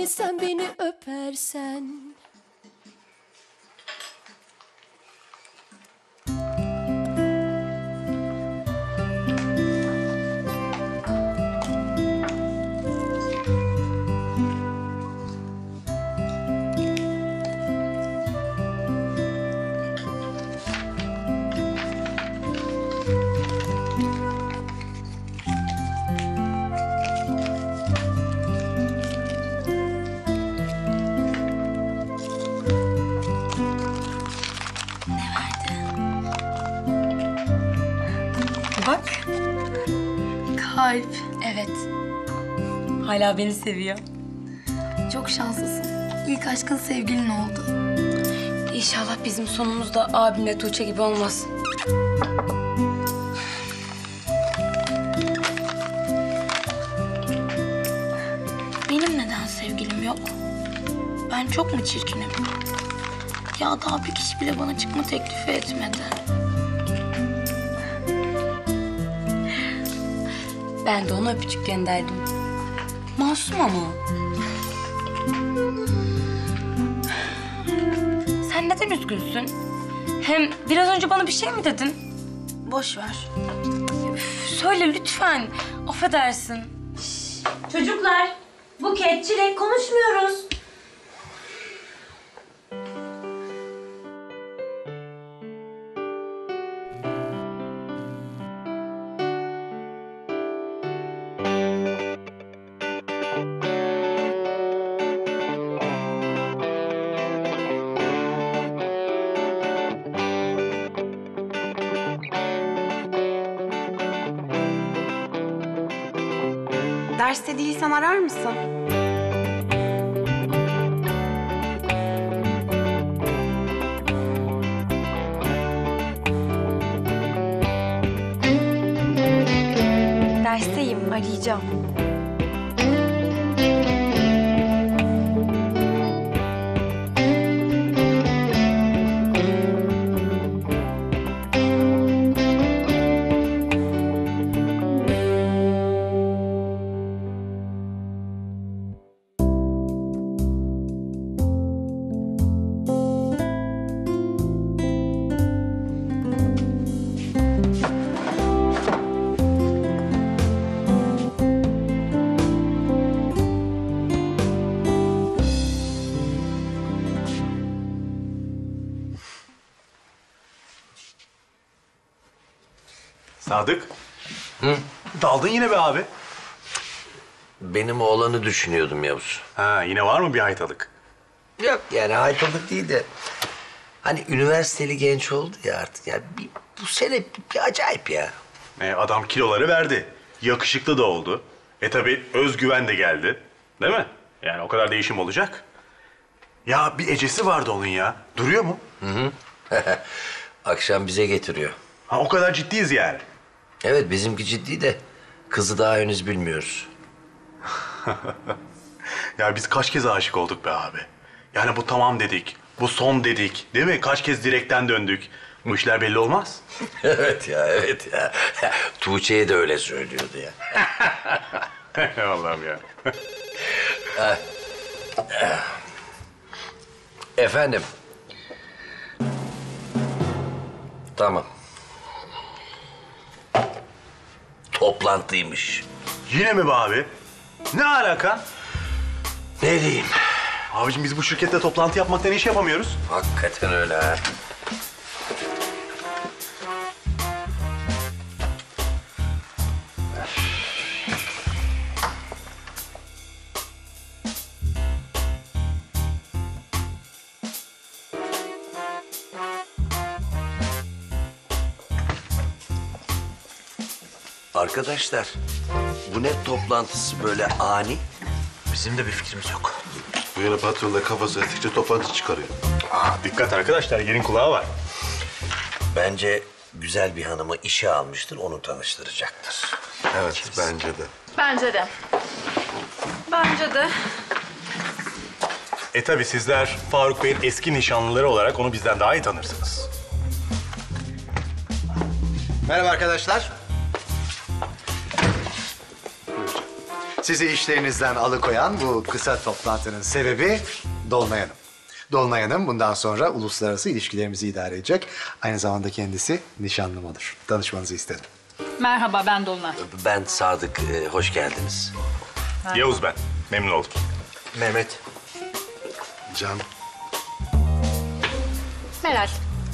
Speaker 15: Hani sen beni öpersen.
Speaker 7: Bak.
Speaker 16: Kalp.
Speaker 7: Evet. Hala beni seviyor.
Speaker 16: Çok şanslısın. İlk aşkın sevgilin oldu.
Speaker 7: İnşallah bizim sonumuz da abimle Tuğçe gibi olmaz.
Speaker 16: Benim neden sevgilim yok? Ben çok mu çirkinim? Ya daha bir kişi bile bana çıkma teklifi etmedi.
Speaker 7: Ben de ona öpücük gönderdim. Masum ama. Sen neden üzgünsün? Hem biraz önce bana bir şey mi dedin?
Speaker 16: Boş ver.
Speaker 7: Üf, söyle lütfen. Affedersin.
Speaker 17: Çocuklar, Buket, Çilek konuşmuyoruz.
Speaker 4: Derste değilsen arar mısın?
Speaker 1: Dersteyim, arayacağım.
Speaker 12: Sadık. Hı? Daldın yine be abi.
Speaker 6: Benim oğlanı düşünüyordum Yavuz.
Speaker 12: Ha, yine var mı bir haytalık?
Speaker 6: Yok yani haytalık değil de... Hani üniversiteli genç oldu ya artık. Yani bir, bu sene bir, bir acayip ya.
Speaker 12: E, adam kiloları verdi. Yakışıklı da oldu. E tabii özgüven de geldi. Değil mi? Yani o kadar değişim olacak. Ya bir Ecesi vardı onun ya. Duruyor mu?
Speaker 6: Hı hı. Akşam bize getiriyor.
Speaker 12: Ha, o kadar ciddiyiz yani.
Speaker 6: Evet, bizimki ciddi de kızı daha henüz bilmiyoruz.
Speaker 12: Ya biz kaç kez aşık olduk be abi. Yani bu tamam dedik, bu son dedik. Değil mi? Kaç kez direkten döndük. Bu işler belli olmaz.
Speaker 6: Evet ya, evet ya. Tuğçe'ye de öyle söylüyordu ya.
Speaker 12: Allah'ım ya.
Speaker 6: Efendim. Tamam. Toplantıymış.
Speaker 12: Yine mi be abi? Ne alaka?
Speaker 6: Ne diyeyim?
Speaker 12: Abicim biz bu şirkette toplantı yapmaktan iş yapamıyoruz.
Speaker 6: Hakikaten öyle ha. Arkadaşlar, bu ne toplantısı böyle ani? Bizim de bir fikrimiz yok.
Speaker 5: Bu yana patron da kafası etikçe toplantı çıkarıyor.
Speaker 12: Aa, dikkat arkadaşlar, yerin kulağı var.
Speaker 6: Bence güzel bir hanımı işe almıştır, onu tanıştıracaktır.
Speaker 5: Evet, bence de.
Speaker 1: Bence de. Bence de.
Speaker 12: E tabii sizler Faruk Bey'in eski nişanlıları olarak onu bizden daha iyi tanırsınız.
Speaker 18: Merhaba arkadaşlar. Sizi işlerinizden alıkoyan bu kısa toplantının sebebi Dolunay Hanım. Dolunay Hanım bundan sonra uluslararası ilişkilerimizi idare edecek. Aynı zamanda kendisi nişanlım olur. Tanışmanızı istedim.
Speaker 19: Merhaba, ben Dolunay.
Speaker 6: Ben Sadık, e, hoş geldiniz.
Speaker 12: Yavuz ben. Memnun oldum.
Speaker 6: Mehmet.
Speaker 18: Can.
Speaker 20: Meral.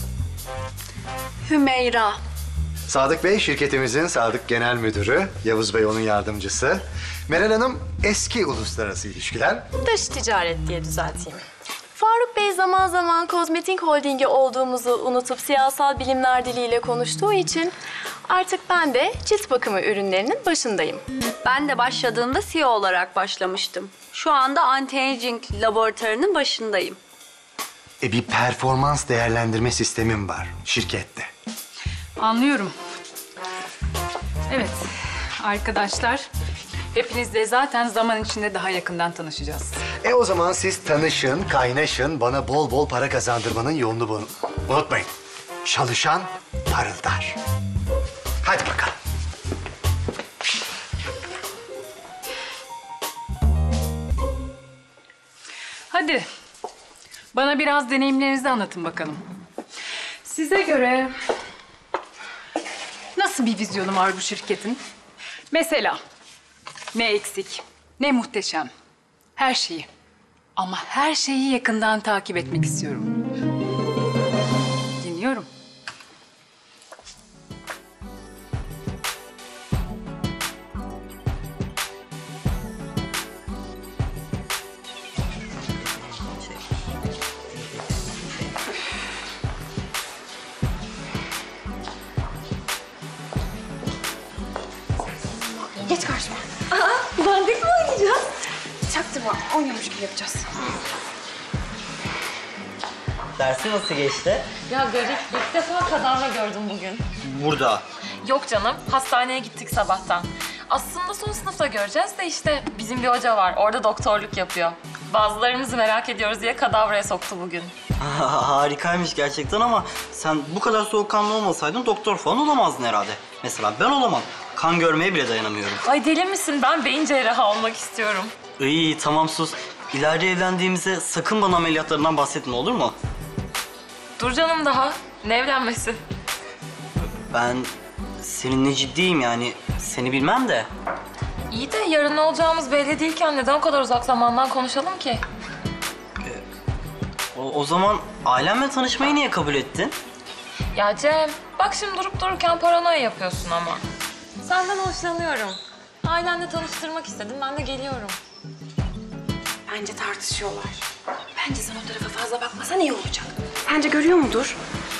Speaker 20: Hümeyra.
Speaker 18: Sadık Bey şirketimizin Sadık Genel Müdürü. Yavuz Bey onun yardımcısı. Meral Hanım eski uluslararası ilişkiler.
Speaker 20: Dış ticaret diye düzelteyim. Faruk Bey zaman zaman kozmetik holdingi olduğumuzu unutup siyasal bilimler diliyle konuştuğu için artık ben de cilt bakımı ürünlerinin başındayım.
Speaker 21: Ben de başladığımda C E O olarak başlamıştım. Şu anda anti-aging laboratuvarının başındayım.
Speaker 18: E bir performans değerlendirme sistemim var şirkette.
Speaker 19: Anlıyorum. Evet, arkadaşlar. Hepinizle zaten zaman içinde daha yakından tanışacağız.
Speaker 18: E o zaman siz tanışın, kaynaşın, bana bol bol para kazandırmanın yolunu bulun. Unutmayın, çalışan parıldar. Hadi bakalım.
Speaker 19: Hadi, bana biraz deneyimlerinizi anlatın bakalım. Size göre nasıl bir vizyonu var bu şirketin? Mesela ne eksik, ne muhteşem. Her şeyi. Ama her şeyi yakından takip etmek istiyorum. Dinliyorum.
Speaker 8: Geç karşıma. Aa, bandik mi oynayacağız? Çaktırma, oynuyormuş gibi yapacağız.
Speaker 9: Dersi nasıl geçti?
Speaker 22: Ya Garip, ilk defa kadavra gördüm bugün.
Speaker 9: Burada.
Speaker 22: Yok canım, hastaneye gittik sabahtan. Aslında son sınıfta göreceğiz de işte bizim bir hoca var, orada doktorluk yapıyor. Bazılarımızı merak ediyoruz diye kadavraya soktu bugün.
Speaker 9: Harikaymış gerçekten ama sen bu kadar soğukkanlı olmasaydın doktor falan olamazdın herhalde. Mesela ben olamam. Kan görmeye bile dayanamıyorum.
Speaker 22: Ay deli misin? Ben beyin cerrahı olmak istiyorum.
Speaker 9: İyi tamam sus. İleride evlendiğimizde sakın bana ameliyatlarından bahsetme olur mu?
Speaker 22: Dur canım daha. Ne evlenmesi?
Speaker 9: Ben seninle ciddiyim yani. Seni bilmem de.
Speaker 22: İyi de yarın ne olacağımız belli değilken neden o kadar uzak zamandan konuşalım ki?
Speaker 9: O, o zaman ailemle tanışmayı niye kabul ettin?
Speaker 22: Ya Cem, bak şimdi durup dururken paranoya yapıyorsun ama. Senden hoşlanıyorum. Ailenle tanıştırmak istedim, ben de geliyorum.
Speaker 8: Bence tartışıyorlar. Bence sen o tarafa fazla bakmasan iyi olacak. Sence görüyor mudur?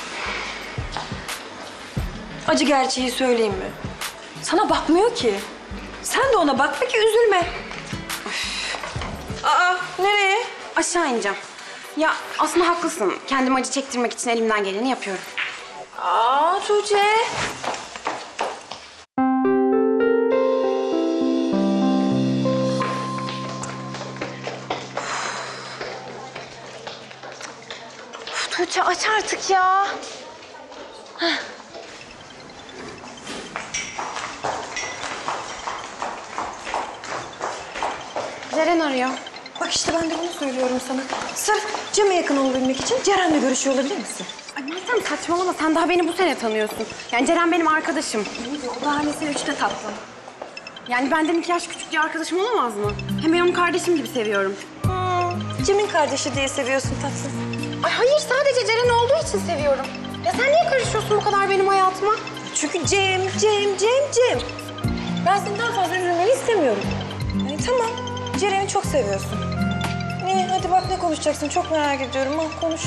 Speaker 8: Acı gerçeği söyleyeyim mi? Sana bakmıyor ki. Sen de ona bakma ki üzülme. Üf. Aa, nereye? Aşağı ineceğim. Ya aslında haklısın. Kendime acı çektirmek için elimden geleni yapıyorum. Aa Tuğçe. Uf, Tuğçe aç artık ya. Heh. Ceren arıyor. Bak işte ben de bunu söylüyorum sana. Sırf Cem'e yakın olabilmek için Ceren'le görüşüyor olabilir misin? Ay Meltem saçmalama, sen daha beni bu sene tanıyorsun. Yani Ceren benim arkadaşım. O daha lise üçte tatlım. Yani benden iki yaş küçük bir arkadaşım olamaz mı? Hem ben onu kardeşim gibi seviyorum. Hmm, Cem'in kardeşi diye seviyorsun tatlım. Ay hayır, sadece Ceren olduğu için seviyorum. Ya sen niye karışıyorsun bu kadar benim hayatıma? Çünkü Cem, Cem, Cem, Cem. Ben seni daha fazla üzülmeni istemiyorum. Yani tamam, Ceren'i çok seviyorsun. İyi, hadi bak ne konuşacaksın, çok merak ediyorum. Al konuş.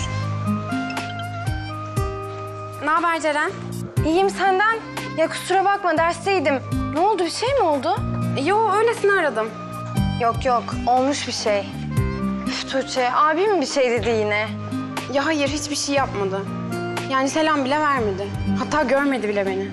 Speaker 1: Ne haber Ceren? İyiyim, senden. Ya kusura bakma, dersteydim. Ne oldu, bir şey mi oldu?
Speaker 8: Yo, öylesine aradım.
Speaker 1: Yok yok, olmuş bir şey. Üf Tuğçe, abim mi bir şey dedi yine?
Speaker 8: Ya hayır, hiçbir şey yapmadı. Yani selam bile vermedi. Hatta görmedi bile beni.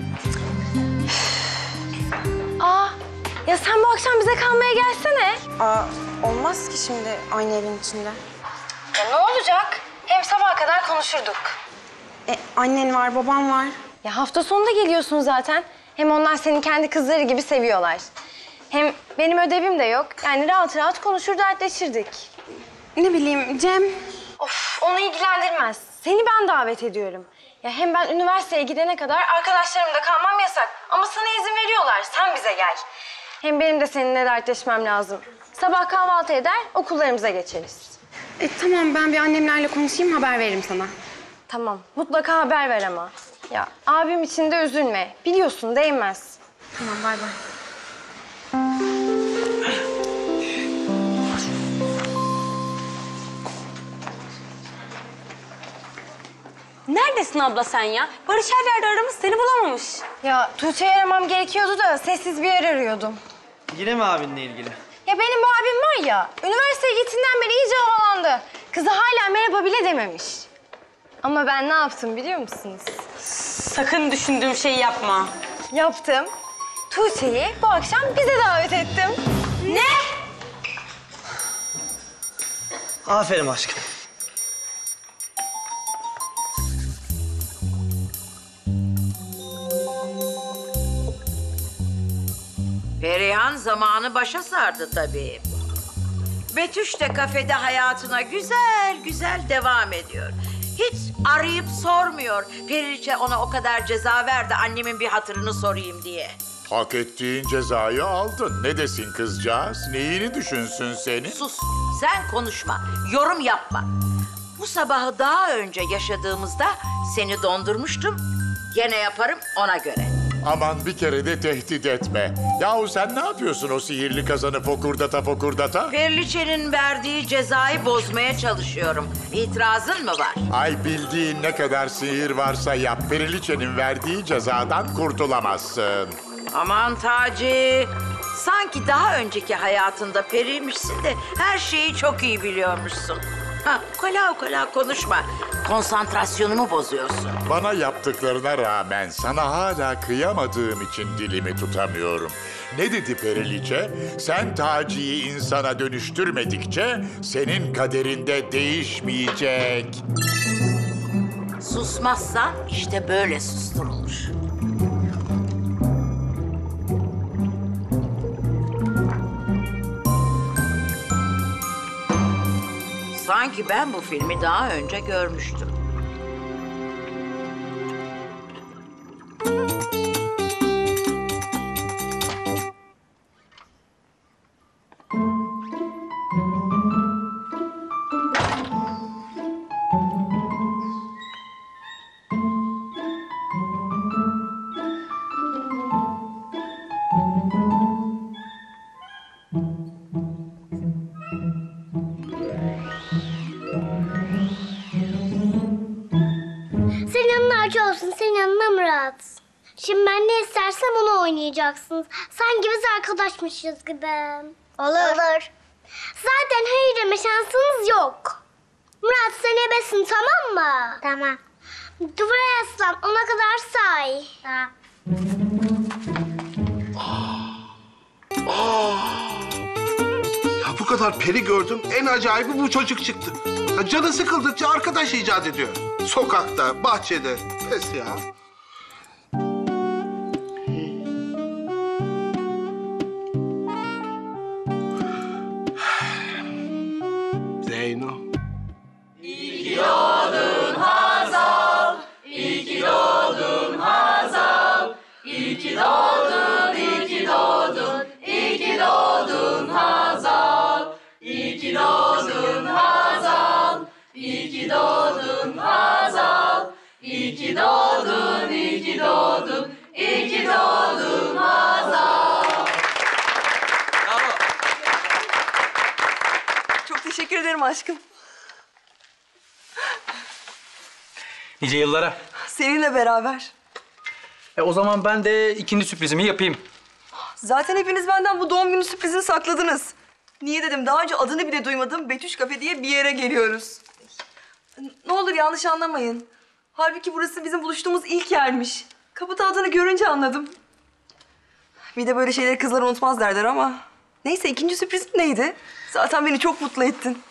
Speaker 1: Aa, ya sen bu akşam bize kalmaya gelsene.
Speaker 8: Aa, olmaz ki şimdi aynı evin içinde.
Speaker 1: Ya ne olacak? Hem sabaha kadar konuşurduk.
Speaker 8: E, annen var, babam var.
Speaker 1: Ya hafta sonunda geliyorsun zaten. Hem onlar seni kendi kızları gibi seviyorlar. Hem benim ödevim de yok. Yani rahat rahat konuşur dertleşirdik. Ne bileyim Cem. Of onu ilgilendirmez. Seni ben davet ediyorum. Ya hem ben üniversiteye gidene kadar arkadaşlarımda kalmam yasak. Ama sana izin veriyorlar. Sen bize gel. Hem benim de seninle dertleşmem lazım. Sabah kahvaltı eder, okullarımıza geçeriz. E, tamam ben bir annemlerle konuşayım, haber veririm sana. Tamam, mutlaka haber ver ama. Ya abim için de üzülme. Biliyorsun değmez. Tamam, bay bay.
Speaker 7: Neredesin abla sen ya? Barış her yerde aramış, seni bulamamış.
Speaker 1: Ya Tuğçe'yi aramam gerekiyordu da sessiz bir yer arıyordum.
Speaker 13: Yine mi abinle ilgili?
Speaker 1: Ya benim bu abim var ya, üniversiteye gittiğinden beri iyice havalandı. Kızı hala merhaba bile dememiş. Ama ben ne yaptım biliyor musunuz?
Speaker 7: Sakın düşündüğüm şeyi yapma.
Speaker 1: Yaptım. Tuğçe'yi bu akşam bize davet ettim.
Speaker 7: Ne?
Speaker 13: Aferin aşkım.
Speaker 2: Perihan zamanı başa sardı tabii. Betüş de kafede hayatına güzel güzel devam ediyor. Hiç arayıp sormuyor. Periliçe ona o kadar ceza verdi, annemin bir hatırını sorayım diye.
Speaker 3: Hak ettiğin cezayı aldın. Ne desin kızcağız? Neyini düşünsün seni?
Speaker 2: Sus, sen konuşma, yorum yapma. Bu sabahı daha önce yaşadığımızda seni dondurmuştum. Gene yaparım ona göre.
Speaker 3: Aman bir kere de tehdit etme. Yahu sen ne yapıyorsun o sihirli kazanı fokurdata fokurdata?
Speaker 2: Periliçe'nin verdiği cezayı bozmaya çalışıyorum. İtirazın mı var?
Speaker 3: Ay bildiğin ne kadar sihir varsa yap. Periliçe'nin verdiği cezadan kurtulamazsın.
Speaker 2: Aman Taci, sanki daha önceki hayatında periymişsin de her şeyi çok iyi biliyormuşsun. Ha, ukala ukala konuşma. Konsantrasyonumu bozuyorsun.
Speaker 3: Bana yaptıklarına rağmen sana hala kıyamadığım için dilimi tutamıyorum. Ne dedi Periliçe? Sen Taci'yi insana dönüştürmedikçe senin kaderinde değişmeyecek.
Speaker 2: Susmazsan işte böyle susturulur. Sanki ben bu filmi daha önce görmüştüm.
Speaker 14: Olsun senin yanına Murat. Şimdi ben ne istersem onu oynayacaksınız. Sanki biz arkadaşmışız gibi. Olur. Olur. Zaten hayır deme şansınız yok. Murat sen ebesin tamam mı? Tamam. Duvara yaslan ona kadar say. Tamam.
Speaker 5: Ya bu kadar peri gördüm, en acayibi bu çocuk çıktı. Ya canı sıkıldıkça arkadaş icat ediyor. Sokakta, bahçede. Pes ya. Zeyno.
Speaker 23: İyi ki doğdun Hazal, iyi ki doğdun Hazal, iyi ki doğdun, iyi ki doğdun, iyi ki doğdun Hazal, iyi ki doğdun Hazal, iyi ki doğdun Hazal, iyi ki doğdun, iyi ki doğdun, iyi ki doğdun Hazal.
Speaker 24: Bravo. Çok teşekkür ederim aşkım.
Speaker 25: Nice yıllara.
Speaker 24: Seninle beraber.
Speaker 25: E o zaman ben de ikinci sürprizimi yapayım.
Speaker 24: Zaten hepiniz benden bu doğum günü sürprizini sakladınız. Niye dedim, daha önce adını bile duymadım. Betüş Kafe diye bir yere geliyoruz. Ne olur yanlış anlamayın. Halbuki burası bizim buluştuğumuz ilk yermiş. Kapıda adını görünce anladım. Bir de böyle şeyleri kızlar unutmaz derler ama... Neyse ikinci sürprizin neydi? Zaten beni çok mutlu ettin.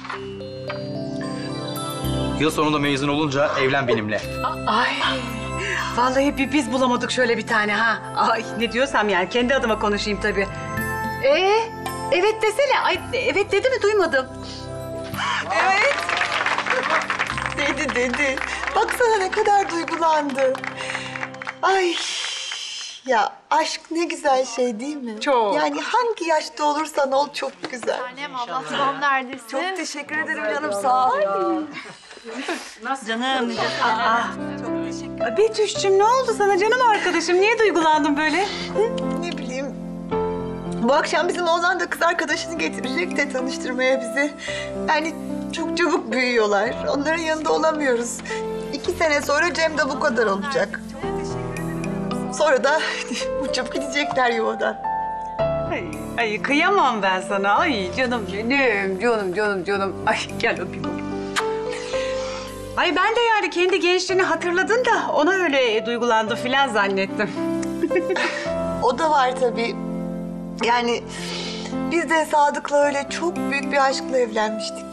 Speaker 25: Yıl sonunda mezun olunca evlen benimle.
Speaker 24: Ay
Speaker 4: Vallahi bir biz bulamadık şöyle bir tane ha. Ay ne diyorsam yani kendi adıma konuşayım tabii. Ee, evet desene. Ay evet dedi mi duymadım.
Speaker 10: Evet. Dedi dedi. Baksana ne kadar duygulandı. Ay ya aşk ne güzel şey değil mi?
Speaker 4: Çok.
Speaker 10: Yani hangi yaşta olursan ol çok güzel.
Speaker 14: Annem Allah tamamlardırsın.
Speaker 24: Çok teşekkür ederim canım sağ ol.
Speaker 4: Nasıl canım? Aa, çok teşekkür ederim. Betüş'cüğüm ne oldu sana canım arkadaşım? Niye duygulandın böyle?
Speaker 10: Hı? Ne bileyim. Bu akşam bizim oğlan da kız arkadaşını getirecek de tanıştırmaya bizi. Yani çok çabuk büyüyorlar. Onların yanında olamıyoruz. İki sene sonra Cem de bu kadar olacak. Sonra da uçup gidecekler yuvadan.
Speaker 4: Ay, ay kıyamam ben sana. Ay canım benim, canım canım canım. Ay gel öpeyim onu. Ay ben de yani kendi gençliğini hatırladın da ona öyle duygulandı filan zannettim.
Speaker 10: O da var tabii. Yani biz de Sadık'la öyle çok büyük bir aşkla evlenmiştik.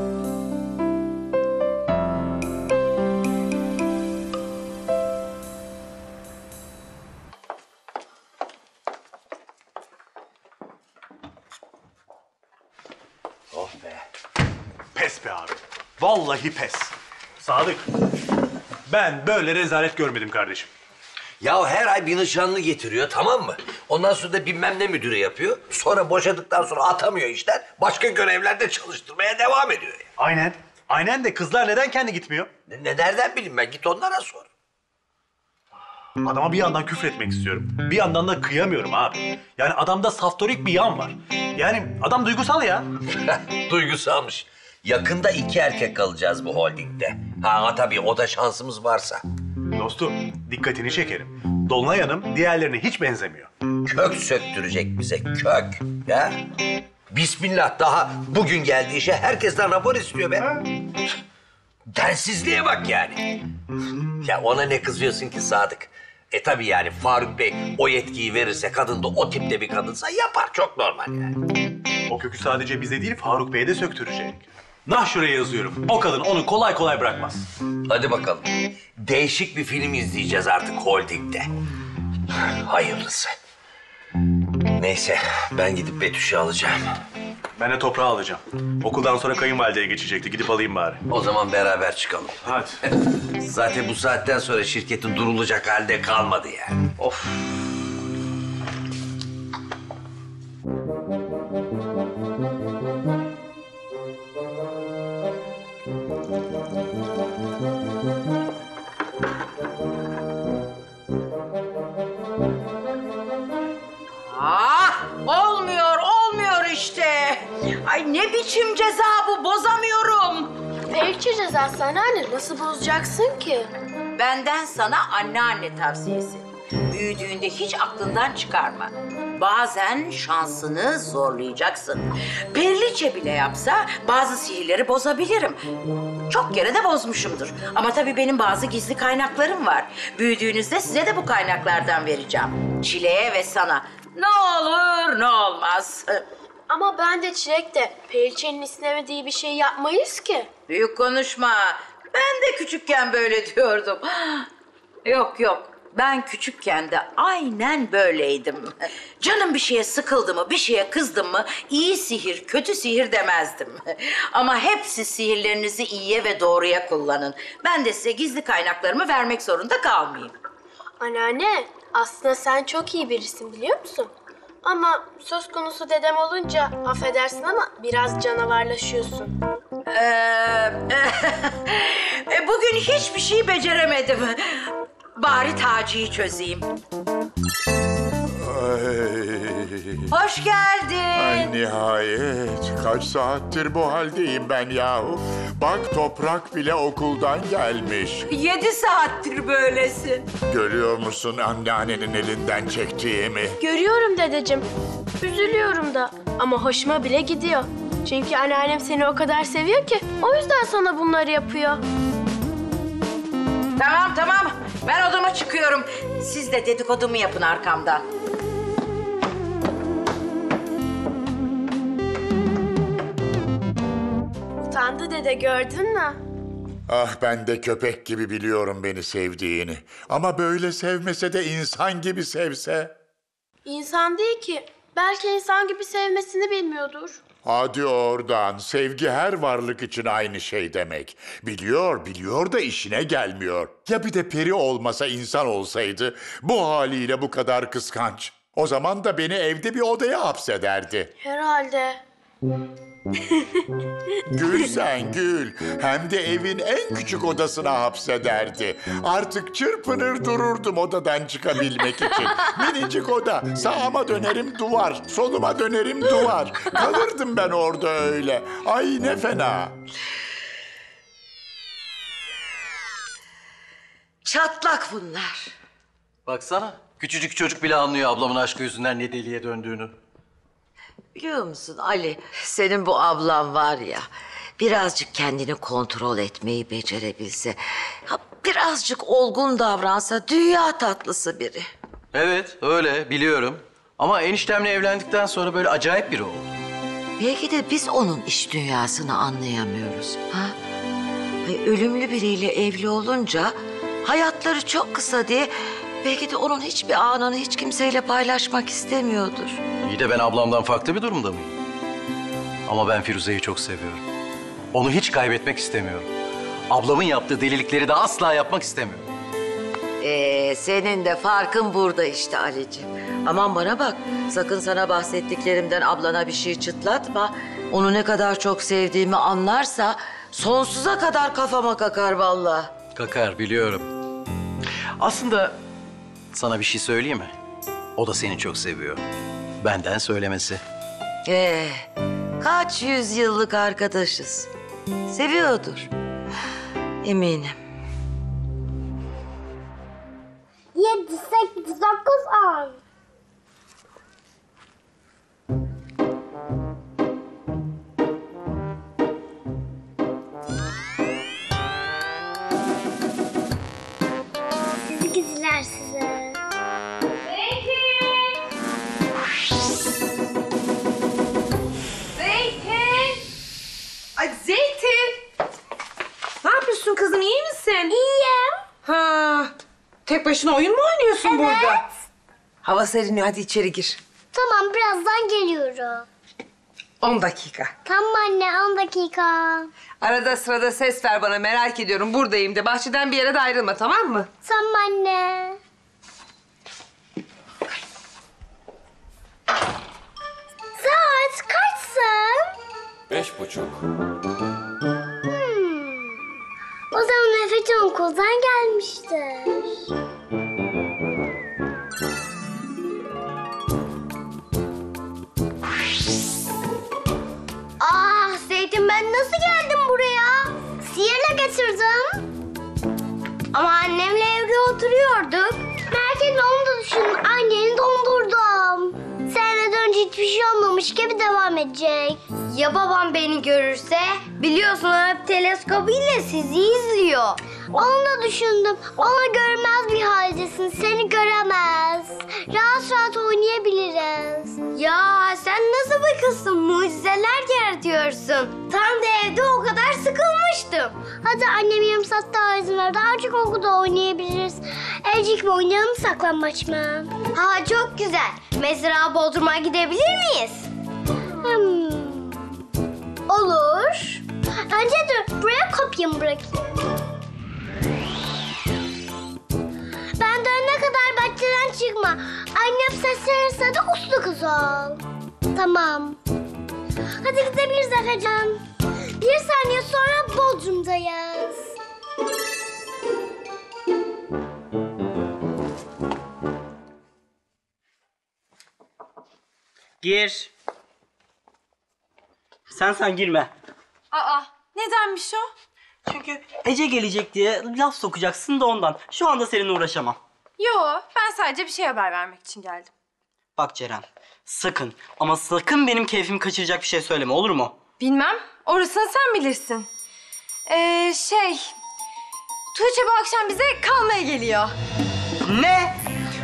Speaker 12: Oh be. Pes be abi. Vallahi pes. Sadık. Ben böyle rezalet görmedim kardeşim.
Speaker 6: Ya her ay bir nişanlı getiriyor, tamam mı? Ondan sonra da bilmem ne müdürü yapıyor. Sonra boşadıktan sonra atamıyor işten. Başka görevlerde çalıştırmaya devam ediyor. Yani.
Speaker 12: Aynen. Aynen de kızlar neden kendi gitmiyor?
Speaker 6: Ne, ne nereden bileyim ben? Git onlara sor.
Speaker 12: Adama bir yandan küfretmek istiyorum. Bir yandan da kıyamıyorum abi. Yani adamda saftorik bir yan var. Yani adam duygusal ya.
Speaker 6: Duygusalmış. Yakında iki erkek kalacağız bu holdingde. Ha tabii o da şansımız varsa.
Speaker 12: Dostum dikkatini çekerim. Dolunay Hanım diğerlerine hiç benzemiyor.
Speaker 6: Kök söktürecek bize kök. Ya. Bismillah daha bugün geldiği işe herkesten rapor istiyor be. Densizliğe bak yani. Ya ona ne kızıyorsun ki Sadık? E tabii yani Faruk Bey o yetkiyi verirse kadın da o tipte bir kadınsa yapar, çok normal yani.
Speaker 12: O kökü sadece bize değil Faruk Bey'e de söktürecek. Nah şuraya yazıyorum. O kadın onu kolay kolay bırakmaz.
Speaker 6: Hadi bakalım. Değişik bir film izleyeceğiz artık holdingde. Hayırlısı. Neyse ben gidip Betüş'ü alacağım.
Speaker 12: Ben de toprağı alacağım. Okuldan sonra kayınvalideye geçecekti. Gidip alayım bari.
Speaker 6: O zaman beraber çıkalım.
Speaker 12: Hadi.
Speaker 6: Zaten bu saatten sonra şirketin durulacak halde kalmadı yani.
Speaker 12: Of.
Speaker 2: Ah, olmuyor, olmuyor işte. Ay ne biçim ceza bu, bozamıyorum.
Speaker 14: Belki cezası anneanne, nasıl bozacaksın ki?
Speaker 2: Benden sana anneanne tavsiyesi. Büyüdüğünde hiç aklından çıkarma. Bazen şansını zorlayacaksın. Perliçe bile yapsa bazı sihirleri bozabilirim. Çok kere de bozmuşumdur. Ama tabii benim bazı gizli kaynaklarım var. Büyüdüğünüzde size de bu kaynaklardan vereceğim. Çileğe ve sana. Ne olur ne olmaz.
Speaker 14: Ama ben de Çilek de Periçe'nin istemediği bir şey yapmayız ki.
Speaker 2: Büyük konuşma. Ben de küçükken böyle diyordum. Yok yok. Ben küçükken de aynen böyleydim. Canım bir şeye sıkıldı mı, bir şeye kızdım mı iyi sihir, kötü sihir demezdim. Ama hepsi sihirlerinizi iyiye ve doğruya kullanın. Ben de size gizli kaynaklarımı vermek zorunda kalmayayım.
Speaker 14: Anneanne, aslında sen çok iyi birisin biliyor musun? Ama söz konusu dedem olunca affedersin ama biraz canavarlaşıyorsun.
Speaker 2: Ee, bugün hiçbir şey beceremedim. Bari Taci'yi çözeyim.
Speaker 3: Ay.
Speaker 2: Hoş geldin.
Speaker 3: Ay nihayet. Kaç saattir bu haldeyim ben yahu. Bak Toprak bile okuldan gelmiş.
Speaker 2: Yedi saattir böylesin.
Speaker 3: Görüyor musun anneannenin elinden çektiğimi?
Speaker 14: Görüyorum dedeciğim. Üzülüyorum da ama hoşuma bile gidiyor. Çünkü anneannem seni o kadar seviyor ki o yüzden sana bunları yapıyor.
Speaker 2: Tamam tamam. Ben odama çıkıyorum. Siz de dedikodumu yapın arkamdan.
Speaker 14: Utandı dede, gördün mü?
Speaker 3: Ah, ben de köpek gibi biliyorum beni sevdiğini. Ama böyle sevmese de insan gibi sevse.
Speaker 11: İnsan değil ki. Belki insan gibi sevmesini bilmiyordur.
Speaker 3: Hadi oradan. Sevgi her varlık için aynı şey demek. Biliyor, biliyor da işine gelmiyor. Ya bir de peri olmasa, insan olsaydı bu haliyle bu kadar kıskanç. O zaman da beni evde bir odaya hapsederdi.
Speaker 11: Herhalde.
Speaker 3: Gül sen gül. Hem de evin en küçük odasına hapsederdi. Artık çırpınır dururdum odadan çıkabilmek için. Minicik oda. Sağıma dönerim duvar. Soluma dönerim duvar. Kalırdım ben orada öyle. Ay ne fena.
Speaker 2: Çatlak bunlar.
Speaker 6: Baksana, küçücük çocuk bile anlıyor ablamın aşkı yüzünden ne deliye döndüğünü.
Speaker 2: Biliyor musun Ali, senin bu ablan var ya, birazcık kendini kontrol etmeyi becerebilse, ha, birazcık olgun davransa dünya tatlısı biri.
Speaker 6: Evet, öyle biliyorum. Ama eniştemle evlendikten sonra böyle acayip biri oldu.
Speaker 2: Belki de biz onun iç dünyasını anlayamıyoruz. Ha? Ay, ölümlü biriyle evli olunca hayatları çok kısa diye belki de onun hiçbir anını hiç kimseyle paylaşmak istemiyordur.
Speaker 6: İyi de ben ablamdan farklı bir durumda mıyım? Ama ben Firuze'yi çok seviyorum. Onu hiç kaybetmek istemiyorum. Ablamın yaptığı delilikleri de asla yapmak istemiyorum.
Speaker 2: Ee, senin de farkın burada işte Ali'ciğim. Aman bana bak, sakın sana bahsettiklerimden ablana bir şey çıtlatma. Onu ne kadar çok sevdiğimi anlarsa sonsuza kadar kafama kakar vallahi.
Speaker 6: Kakar, biliyorum. Aslında sana bir şey söyleyeyim mi? O da seni çok seviyor. Benden söylemesi.
Speaker 2: Ee, kaç yüzyıllık arkadaşız. Seviyordur. Eminim.
Speaker 14: Yedi, sekiz, dokuz, on. Sekizler size.
Speaker 8: Zeytin! Ay Zeytin! Ne yapıyorsun kızım, iyi misin?
Speaker 14: İyiyim.
Speaker 8: Ha, tek başına oyun mu oynuyorsun
Speaker 14: Evet.
Speaker 8: burada? Hava seriniyor, hadi içeri gir.
Speaker 14: Tamam, birazdan geliyorum.
Speaker 8: On dakika.
Speaker 14: Tamam anne, on dakika.
Speaker 8: Arada sırada ses ver bana, merak ediyorum. Buradayım de, bahçeden bir yere de ayrılma, tamam mı?
Speaker 14: Tamam anne. Saat kaçsın?
Speaker 15: Beş buçuk.
Speaker 14: Hmm. O zaman Efecan okuldan gelmiştir. Ah Zeytin, ben nasıl geldim buraya? Sihirle getirdim. Ama annemle evde oturuyorduk. Merkezde onu da düşündüm. Anneni dondurdum. Sen de önce hiçbir şey olmamış gibi devam edecek. Ya babam beni görürse? Biliyorsun o hep teleskopuyla sizi izliyor. Onu da düşündüm. Ona görmez bir haldesin. Seni göremez. Rahat rahat oynayabiliriz. Ya sen nasıl bir kızsın? Mucizeler yaratıyorsun. Tam da evde o kadar sıkılmıştım. Hadi annem yarım saat daha izin ver. Daha çok okulda oynayabiliriz. Evcik mi oynayalım, saklambaç mı? Ha çok güzel. Mesela Bodrum'a gidebilir miyiz? Hmm. Olur. Önce dur, buraya kopyamı bırakayım. Ben dönene kadar bahçeden çıkma. Annem ses verirse de uslu kız ol. Tamam. Hadi gidebiliriz Efecan. Bir saniye sonra Bodrum'dayız.
Speaker 13: Gir. Sen sen girme.
Speaker 7: Aa, nedenmiş o?
Speaker 13: Çünkü Ece gelecek diye laf sokacaksın da ondan. Şu anda seninle uğraşamam.
Speaker 7: Yo, ben sadece bir şey haber vermek için geldim.
Speaker 13: Bak Ceren, sakın ama sakın benim keyfimi kaçıracak bir şey söyleme, olur mu?
Speaker 7: Bilmem, orasını sen bilirsin. Ee, şey... Tuğçe bu akşam bize kalmaya geliyor.
Speaker 13: Ne?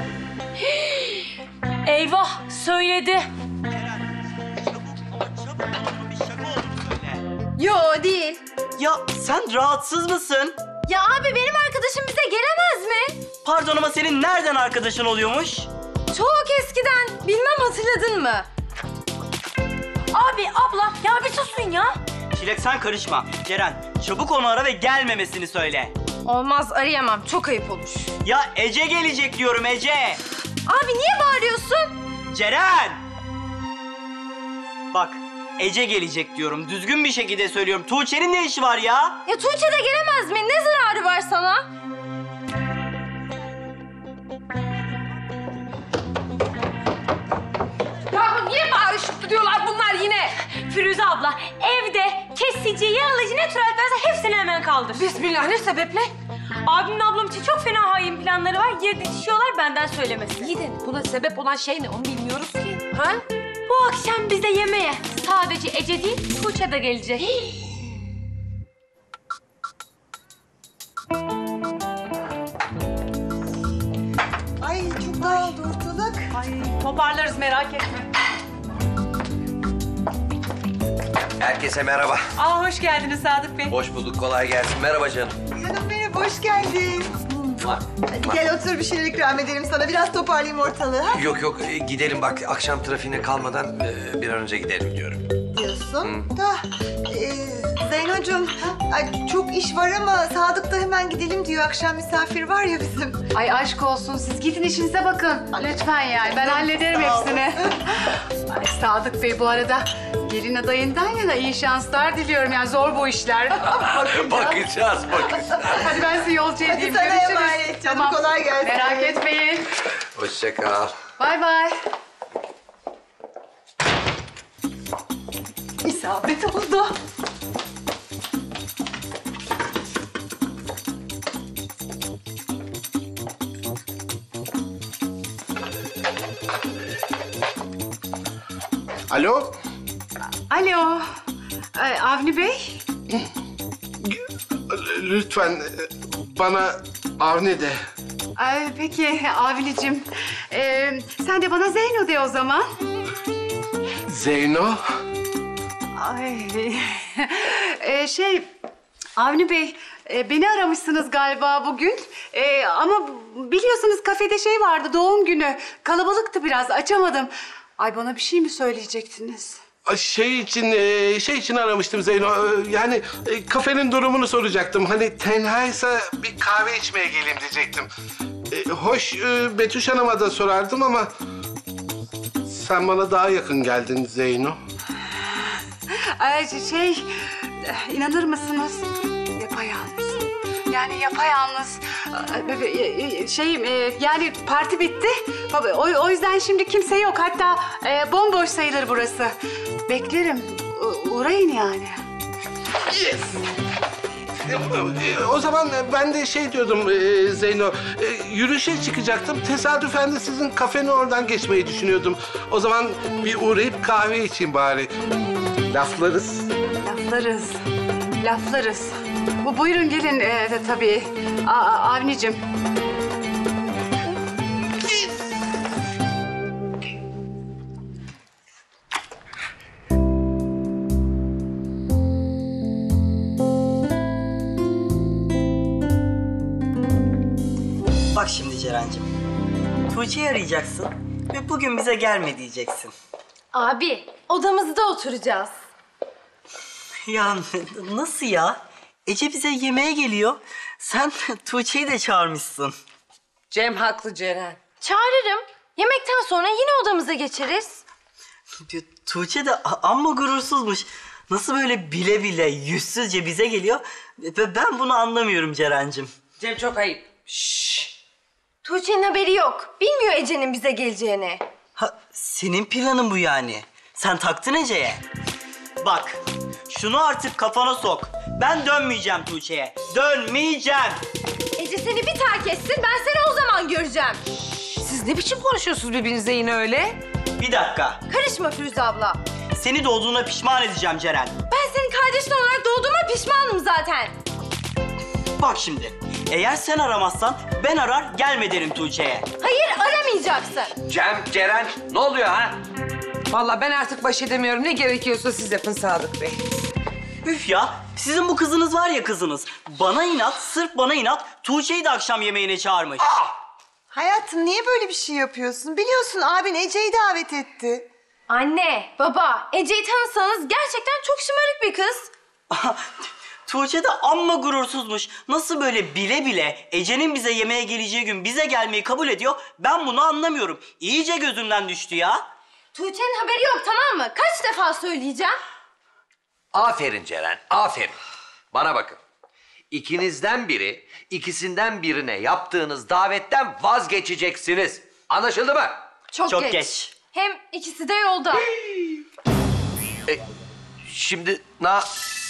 Speaker 22: Eyvah, söyledi.
Speaker 8: Yo değil.
Speaker 13: Ya sen rahatsız mısın?
Speaker 1: Ya abi benim arkadaşım bize gelemez mi?
Speaker 13: Pardon ama senin nereden arkadaşın oluyormuş?
Speaker 1: Çok eskiden. Bilmem hatırladın mı?
Speaker 7: Abi, abla ya bir susun ya.
Speaker 13: Çilek sen karışma. Ceren çabuk onu ara ve gelmemesini söyle.
Speaker 1: Olmaz, arayamam. Çok ayıp olur.
Speaker 13: Ya Ece gelecek diyorum, Ece.
Speaker 1: Abi niye bağırıyorsun?
Speaker 13: Ceren! Bak Ece gelecek diyorum. Düzgün bir şekilde söylüyorum. Tuğçe'nin ne işi var ya?
Speaker 1: Ya Tuğçe de gelemez mi? Ne zararı var sana?
Speaker 8: Ya niye bağırışıp duruyorlar bunlar yine?
Speaker 7: Firuze abla evde kesici, yağlayıcı ne türel varsa hepsini hemen kaldır.
Speaker 8: Bismillah, ne sebeple?
Speaker 7: Abimle ablam için çok fena hain planları var. Yedi dişiyorlar benden söylemesi.
Speaker 8: İyi de buna sebep olan şey ne? Onu bilmiyoruz ki. Ha?
Speaker 7: Bu akşam bize yemeğe sadece Ece değil, Tuğçe de gelecek.
Speaker 10: Ay çok dağıldı ortalık.
Speaker 4: Ay toparlarız merak etme.
Speaker 6: Herkese merhaba.
Speaker 4: Aa hoş geldiniz Sadık Bey.
Speaker 6: Hoş bulduk, kolay gelsin. Merhaba canım.
Speaker 10: Canım benim hoş geldin. Hadi gel otur bir şeyler ikram edelim sana. Biraz toparlayayım ortalığı. Ha?
Speaker 6: Yok yok, e, gidelim bak. Akşam trafiğine kalmadan e, bir an önce gidelim diyorum.
Speaker 10: Diyorsun da e, Zeynocuğum ay, çok iş var ama Sadık da hemen gidelim diyor. Akşam misafir var ya bizim.
Speaker 4: Ay aşk olsun siz gidin işinize bakın. Lütfen yani ben hallederim
Speaker 10: Sağ ol.
Speaker 4: hepsini. Ay Sadık Bey bu arada gelin adayından yana iyi şanslar diliyorum. Yani zor bu işler.
Speaker 6: Bakacağız, bakacağız.
Speaker 4: Hadi ben sizi yolcu
Speaker 10: Hadi
Speaker 4: edeyim.
Speaker 10: sana
Speaker 4: Görüşürüz.
Speaker 10: emanet canım, kolay gelsin.
Speaker 4: Merak etmeyin.
Speaker 6: Hoşça kal.
Speaker 4: Bay bay. İsabet oldu.
Speaker 5: Alo?
Speaker 4: Alo. Ay, Avni Bey.
Speaker 5: Lütfen e, bana Avni de.
Speaker 4: Ay, peki Avni'cim. Ee, sen de bana Zeyno de o zaman.
Speaker 5: Zeyno?
Speaker 4: Ay, ee, şey, Avni Bey, e, beni aramışsınız galiba bugün. E, ama biliyorsunuz kafede şey vardı, doğum günü. Kalabalıktı biraz, açamadım. Ay bana bir şey mi söyleyecektiniz?
Speaker 5: Ay, Şey için, e, şey için aramıştım Zeyno. E, Yani e, kafenin durumunu soracaktım. Hani tenhaysa bir kahve içmeye geleyim diyecektim. E, Hoş e, Betüş Hanım'a da sorardım ama... Sen bana daha yakın geldin Zeyno.
Speaker 4: Ay, şey, inanır mısınız? Yapayalnız. Yani yapayalnız. Şey, yani parti bitti. O, o yüzden şimdi kimse yok. Hatta e, bomboş sayılır burası. Beklerim. U- uğrayın yani.
Speaker 5: Yes! E, O zaman ben de şey diyordum e, Zeyno, e, yürüyüşe çıkacaktım. Tesadüfen de sizin kafenin oradan geçmeyi düşünüyordum. O zaman bir uğrayıp kahve içeyim bari. Laflarız.
Speaker 4: Laflarız. Laflarız. Bu buyurun gelin e, de, tabii. A, A- Avni'cim.
Speaker 13: Bak şimdi Ceren'cim. Tuğçe'yi arayacaksın ve bugün bize gelme diyeceksin.
Speaker 1: Abi, odamızda oturacağız.
Speaker 13: Ya nasıl ya? Ece bize yemeğe geliyor. Sen Tuğçe'yi de çağırmışsın.
Speaker 8: Cem haklı Ceren.
Speaker 1: Çağırırım. Yemekten sonra yine odamıza geçeriz.
Speaker 13: Tuğçe de a- amma gurursuzmuş. Nasıl böyle bile bile yüzsüzce bize geliyor? Ve ben bunu anlamıyorum Ceren'cim.
Speaker 8: Cem çok ayıp.
Speaker 1: Tuğçe'nin haberi yok. Bilmiyor Ece'nin bize geleceğini.
Speaker 13: Ha, senin planın bu yani. Sen taktın Ece'ye. Bak, şunu artık kafana sok. Ben dönmeyeceğim Tuğçe'ye. Dönmeyeceğim.
Speaker 1: Ece seni bir terk etsin, ben seni o zaman göreceğim.
Speaker 8: Siz ne biçim konuşuyorsunuz birbirinize yine öyle?
Speaker 13: Bir dakika.
Speaker 1: Karışma Firuze abla.
Speaker 13: Seni doğduğuna pişman edeceğim Ceren.
Speaker 1: Ben senin kardeşin olarak doğduğuma pişmanım zaten.
Speaker 13: Bak şimdi. Eğer sen aramazsan ben arar gelme derim Tuğçe'ye.
Speaker 1: Hayır, aramayacaksın.
Speaker 6: Cem, Ceren, ne oluyor ha?
Speaker 8: Vallahi ben artık baş edemiyorum. Ne gerekiyorsa siz yapın Sadık Bey.
Speaker 13: Üf ya, sizin bu kızınız var ya kızınız. Bana inat, sırf bana inat Tuğçe'yi de akşam yemeğine çağırmış.
Speaker 10: Hayatım niye böyle bir şey yapıyorsun? Biliyorsun abin Ece'yi davet etti.
Speaker 1: Anne, baba, Ece'yi tanısanız gerçekten çok şımarık bir kız.
Speaker 13: Tuğçe de amma gurursuzmuş. Nasıl böyle bile bile Ece'nin bize yemeğe geleceği gün bize gelmeyi kabul ediyor? Ben bunu anlamıyorum. İyice gözümden düştü ya.
Speaker 1: Tuğçe'nin haberi yok, tamam mı? Kaç defa söyleyeceğim?
Speaker 6: Aferin Ceren, aferin. Bana bakın. İkinizden biri, ikisinden birine yaptığınız davetten vazgeçeceksiniz. Anlaşıldı mı?
Speaker 1: Çok,
Speaker 13: Çok
Speaker 1: geç.
Speaker 13: geç.
Speaker 1: Hem ikisi de yolda.
Speaker 6: E, şimdi na...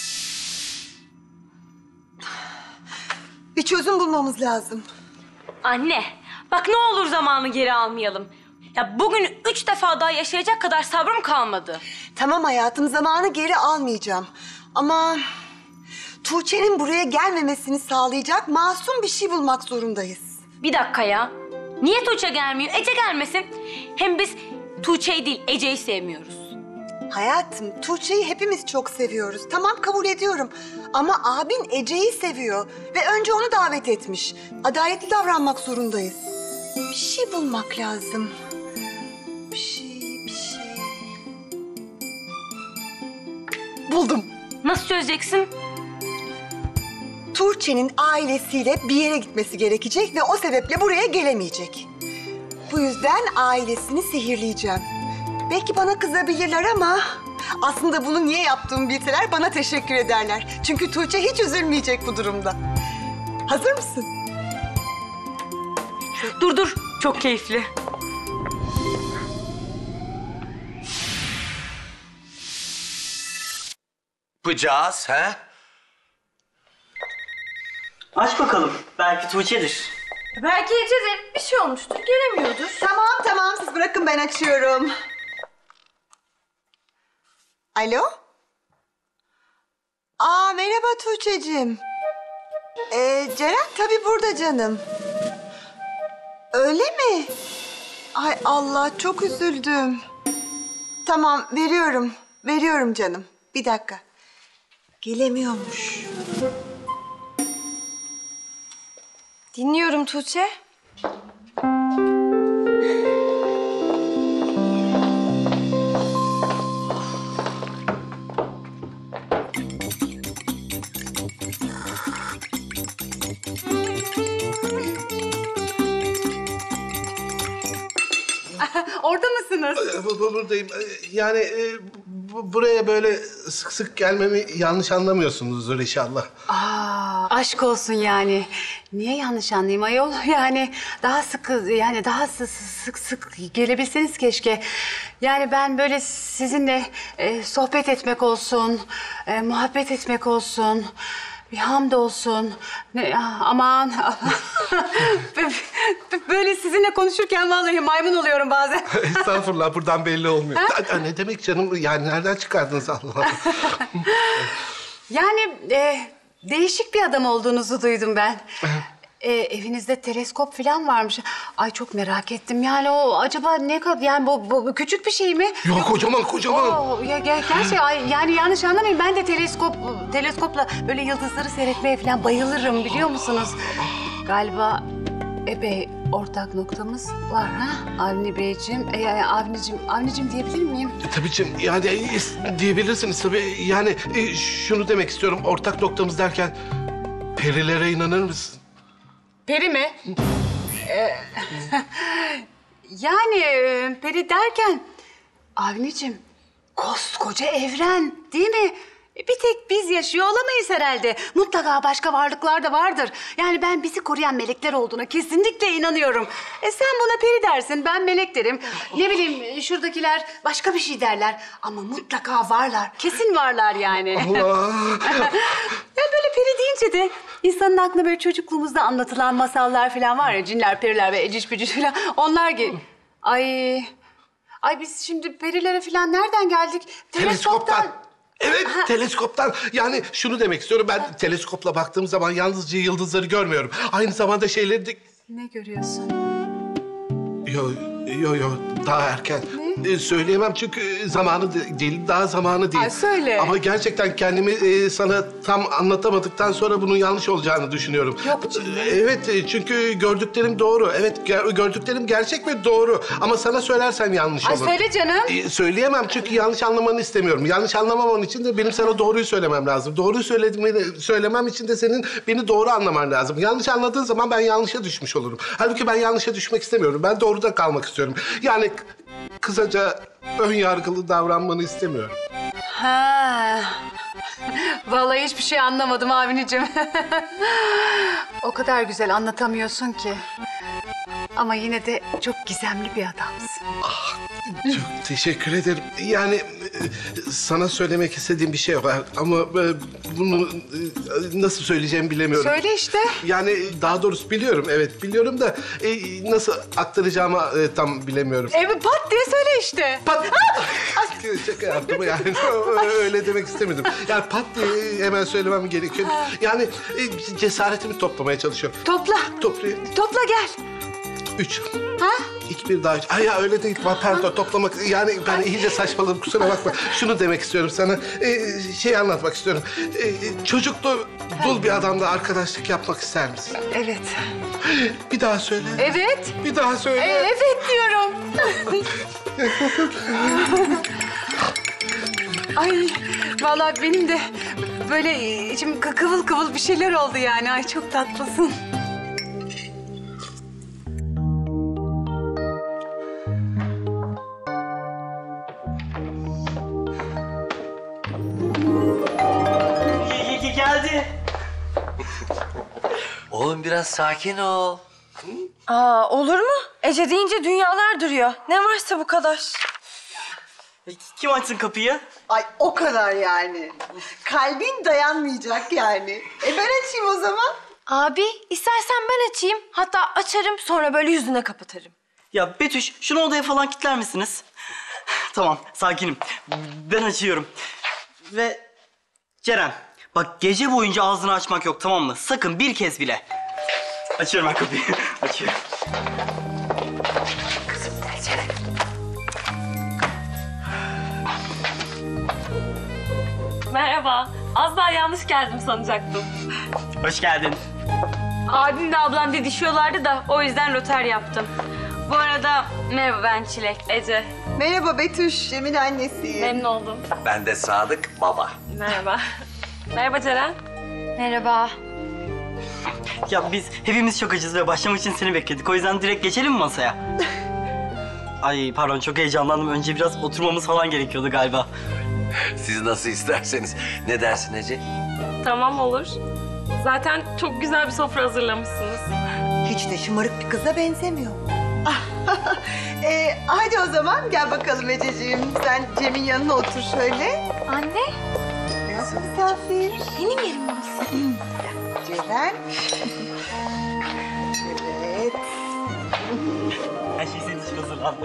Speaker 10: Bir çözüm bulmamız lazım.
Speaker 7: Anne, bak ne olur zamanı geri almayalım. Ya bugün üç defa daha yaşayacak kadar sabrım kalmadı.
Speaker 10: Tamam hayatım, zamanı geri almayacağım. Ama Tuğçe'nin buraya gelmemesini sağlayacak masum bir şey bulmak zorundayız.
Speaker 7: Bir dakika ya. Niye Tuğçe gelmiyor? Ece gelmesin. Hem biz Tuğçe'yi değil, Ece'yi sevmiyoruz.
Speaker 10: Hayatım, Tuğçe'yi hepimiz çok seviyoruz. Tamam, kabul ediyorum. Ama abin Ece'yi seviyor ve önce onu davet etmiş. Adaletli davranmak zorundayız. Bir şey bulmak lazım. Bir şey, bir şey. Buldum.
Speaker 7: Nasıl çözeceksin?
Speaker 10: Tuğçe'nin ailesiyle bir yere gitmesi gerekecek ve o sebeple buraya gelemeyecek. Bu yüzden ailesini sihirleyeceğim. Belki bana kızabilirler ama aslında bunu niye yaptığımı bilseler bana teşekkür ederler. Çünkü Tuğçe hiç üzülmeyecek bu durumda. Hazır mısın?
Speaker 7: Dur dur, çok keyifli.
Speaker 6: Yapacağız, he?
Speaker 13: Aç bakalım, belki Tuğçe'dir.
Speaker 1: Belki Ece'de bir şey olmuştur, gelemiyordur.
Speaker 10: Tamam tamam, siz bırakın ben açıyorum. Alo? Aa, merhaba Tuğçe'cim. Ee, Ceren tabii burada canım. Öyle mi? Ay Allah, çok üzüldüm. Tamam, veriyorum. Veriyorum canım. Bir dakika. Gelemiyormuş.
Speaker 1: Dinliyorum Tuğçe.
Speaker 4: Orada mısınız?
Speaker 5: Bu- bu- Buradayım. Yani e, bu- buraya böyle sık sık gelmemi yanlış anlamıyorsunuzdur inşallah.
Speaker 4: Aa, aşk olsun yani. Niye yanlış anlayayım ayol? Yani daha sık, yani daha sık sık, sık gelebilseniz keşke. Yani ben böyle sizinle e, sohbet etmek olsun, e, muhabbet etmek olsun, bir hamd olsun. Ne, aman. Böyle sizinle konuşurken vallahi maymun oluyorum bazen.
Speaker 5: Estağfurullah, buradan belli olmuyor. Ya ne demek canım? Yani nereden çıkardınız Allah Allah?
Speaker 4: Yani e, değişik bir adam olduğunuzu duydum ben. E, evinizde teleskop falan varmış. Ay çok merak ettim. Yani o acaba ne kadar, yani bu, bu küçük bir şey mi?
Speaker 5: Yok, kocaman kocaman.
Speaker 4: Oo, ya, gel, gerçi ay, yani yanlış anlamayın. Ben de teleskop teleskopla böyle yıldızları seyretmeye falan bayılırım, biliyor musunuz? Galiba epey ortak noktamız var ha Avni Beyciğim. E, yani Avnicim, Avnicim diyebilir miyim?
Speaker 5: E, tabii canım, yani e, diyebilirsiniz tabii. Yani e, şunu demek istiyorum, ortak noktamız derken perilere inanır mısın?
Speaker 4: Peri mi? Ee, yani e, peri derken Avnicim, koskoca evren değil mi? Bir tek biz yaşıyor olamayız herhalde. Mutlaka başka varlıklar da vardır. Yani ben bizi koruyan melekler olduğuna kesinlikle inanıyorum. E sen buna peri dersin, ben melek derim. Ne bileyim, şuradakiler başka bir şey derler. Ama mutlaka varlar, kesin varlar yani.
Speaker 5: Allah!
Speaker 4: Ya böyle peri deyince de insanın aklına böyle çocukluğumuzda anlatılan masallar falan var ya, cinler, periler ve eciş bücüş falan. Onlar gel. Ay, ay biz şimdi perilere falan nereden geldik?
Speaker 5: Teleskoptan. Evet, teleskoptan. Yani şunu demek istiyorum, ben teleskopla baktığım zaman yalnızca yıldızları görmüyorum. Aynı zamanda şeyleri de...
Speaker 4: Ne görüyorsun?
Speaker 5: Yo, yo, yo, daha erken.
Speaker 4: Ne?
Speaker 8: misin?
Speaker 5: E, söyleyemem çünkü zamanı de- değil, daha zamanı değil.
Speaker 8: Ay, söyle.
Speaker 5: Ama gerçekten kendimi e, sana tam anlatamadıktan sonra bunun yanlış olacağını düşünüyorum.
Speaker 8: Yok canım.
Speaker 5: E, Evet, e, çünkü gördüklerim doğru. Evet, ger- gördüklerim gerçek ve doğru. Ama sana söylersem yanlış
Speaker 8: Ay,
Speaker 5: olur.
Speaker 8: söyle canım.
Speaker 5: E, söyleyemem çünkü yanlış anlamanı istemiyorum. Yanlış anlamaman için de benim sana doğruyu söylemem lazım. Doğruyu söylediğimi söylemem için de senin beni doğru anlaman lazım. Yanlış anladığın zaman ben yanlışa düşmüş olurum. Halbuki ben yanlışa düşmek istemiyorum. Ben doğruda kalmak istiyorum. Yani k- kısaca ön yargılı davranmanı istemiyorum.
Speaker 4: Ha. Vallahi hiçbir şey anlamadım abinicim. O kadar güzel anlatamıyorsun ki. Ama yine de çok gizemli bir adamsın.
Speaker 5: Çok teşekkür ederim. Yani e, sana söylemek istediğim bir şey var ama e, bunu e, nasıl söyleyeceğimi bilemiyorum.
Speaker 4: Söyle işte.
Speaker 5: Yani daha doğrusu biliyorum, evet biliyorum da e, nasıl aktaracağımı e, tam bilemiyorum.
Speaker 4: E pat diye söyle işte.
Speaker 5: Pat. Şaka yaptım yani öyle demek istemedim. Yani pat diye hemen söylemem gerekiyor. Yani e, cesaretimi toplamaya çalışıyorum.
Speaker 4: Topla.
Speaker 5: Toplayayım.
Speaker 4: Topla gel.
Speaker 5: Üç.
Speaker 4: Ha?
Speaker 5: İki bir daha üç. Ay ya öyle değil. Pardon toplamak. Yani ben iyice saçmaladım kusura bakma. Şunu demek istiyorum sana. Ee, şey anlatmak istiyorum. Ee, çocuklu dul bir adamla arkadaşlık yapmak ister misin?
Speaker 4: Evet.
Speaker 5: Bir daha söyle.
Speaker 4: Evet.
Speaker 5: Bir daha söyle.
Speaker 4: E, evet diyorum. Ay vallahi benim de böyle içim kı- kıvıl kıvıl bir şeyler oldu yani. Ay çok tatlısın.
Speaker 13: Ge- ge- Geldi.
Speaker 6: Oğlum biraz sakin ol.
Speaker 1: Aa, olur mu? Ece deyince dünyalar duruyor. Ne varsa bu kadar.
Speaker 13: Kim açsın kapıyı?
Speaker 10: Ay o kadar yani. Kalbin dayanmayacak yani. E ben açayım o zaman.
Speaker 1: Abi, istersen ben açayım. Hatta açarım, sonra böyle yüzüne kapatırım.
Speaker 13: Ya Betüş, şunu odaya falan kilitler misiniz? Tamam, sakinim. Ben açıyorum. Ve Ceren, bak gece boyunca ağzını açmak yok, tamam mı? Sakın bir kez bile. Açıyorum ben kapıyı. Açıyorum.
Speaker 22: Merhaba. Az daha yanlış geldim sanacaktım.
Speaker 13: Hoş geldin.
Speaker 7: Abim de ablam didişiyorlardı da o yüzden röter yaptım. Bu arada merhaba ben Çilek.
Speaker 22: Ece.
Speaker 10: Merhaba Betüş, Cem'in annesi.
Speaker 22: Memnun oldum.
Speaker 6: Ben de Sadık baba.
Speaker 22: Merhaba. Merhaba Ceren.
Speaker 1: Merhaba.
Speaker 13: Ya biz hepimiz çok acız ve başlamak için seni bekledik. O yüzden direkt geçelim mi masaya? Ay pardon, çok heyecanlandım. Önce biraz oturmamız falan gerekiyordu galiba.
Speaker 6: Siz nasıl isterseniz. Ne dersin Ece?
Speaker 22: Tamam olur. Zaten çok güzel bir sofra hazırlamışsınız.
Speaker 10: Hiç de şımarık bir kıza benzemiyor. e, hadi o zaman gel bakalım Ececiğim. Sen Cem'in yanına otur şöyle.
Speaker 1: Anne.
Speaker 10: Nasıl misafir?
Speaker 1: Benim yerim burası.
Speaker 10: Ceren. Evet.
Speaker 13: Her şey senin için hazırlandı.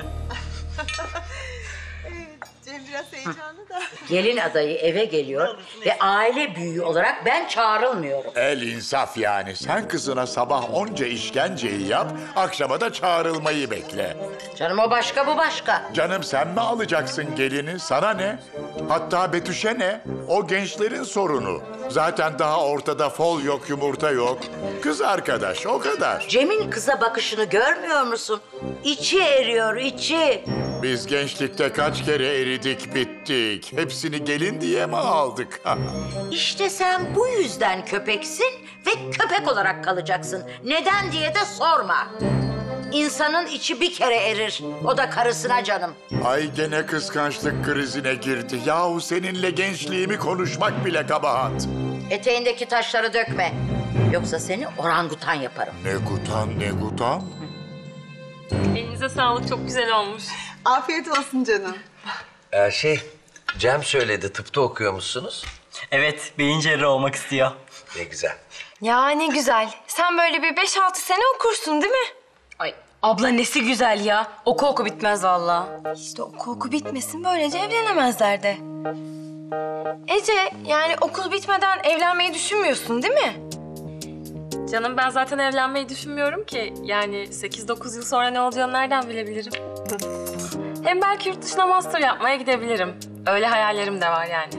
Speaker 10: Cem biraz heyecanlı da.
Speaker 2: Gelin adayı eve geliyor ve aile büyüğü olarak ben çağrılmıyorum.
Speaker 3: El insaf yani. Sen kızına sabah onca işkenceyi yap, akşama da çağrılmayı bekle.
Speaker 2: Canım o başka bu başka.
Speaker 3: Canım sen mi alacaksın gelini? Sana ne? Hatta Betüş'e ne? O gençlerin sorunu. Zaten daha ortada fol yok, yumurta yok. Kız arkadaş, o kadar.
Speaker 2: Cem'in kıza bakışını görmüyor musun? İçi eriyor, içi.
Speaker 3: Biz gençlikte kaç kere eridik, bittik. Hepsini gelin diye mi aldık?
Speaker 2: İşte sen bu yüzden köpeksin ve köpek olarak kalacaksın. Neden diye de sorma. İnsanın içi bir kere erir. O da karısına canım.
Speaker 3: Ay gene kıskançlık krizine girdi. Yahu seninle gençliğimi konuşmak bile kabahat.
Speaker 2: Eteğindeki taşları dökme. Yoksa seni orangutan yaparım.
Speaker 3: Ne gutan, ne gutan?
Speaker 22: Elinize sağlık, çok güzel olmuş.
Speaker 10: Afiyet olsun canım.
Speaker 6: Ee, şey, Cem söyledi. Tıpta okuyormuşsunuz.
Speaker 13: Evet, beyin cerrahı olmak istiyor.
Speaker 6: Ne güzel.
Speaker 1: Ya ne güzel. Sen böyle bir beş altı sene okursun değil mi?
Speaker 7: Ay abla nesi güzel ya. Oku oku bitmez vallahi.
Speaker 1: İşte oku oku bitmesin, böylece evlenemezler de. Ece, yani okul bitmeden evlenmeyi düşünmüyorsun değil mi?
Speaker 22: Canım ben zaten evlenmeyi düşünmüyorum ki. Yani sekiz dokuz yıl sonra ne olacağını nereden bilebilirim? Hem belki yurt dışına master yapmaya gidebilirim. Öyle hayallerim de var yani.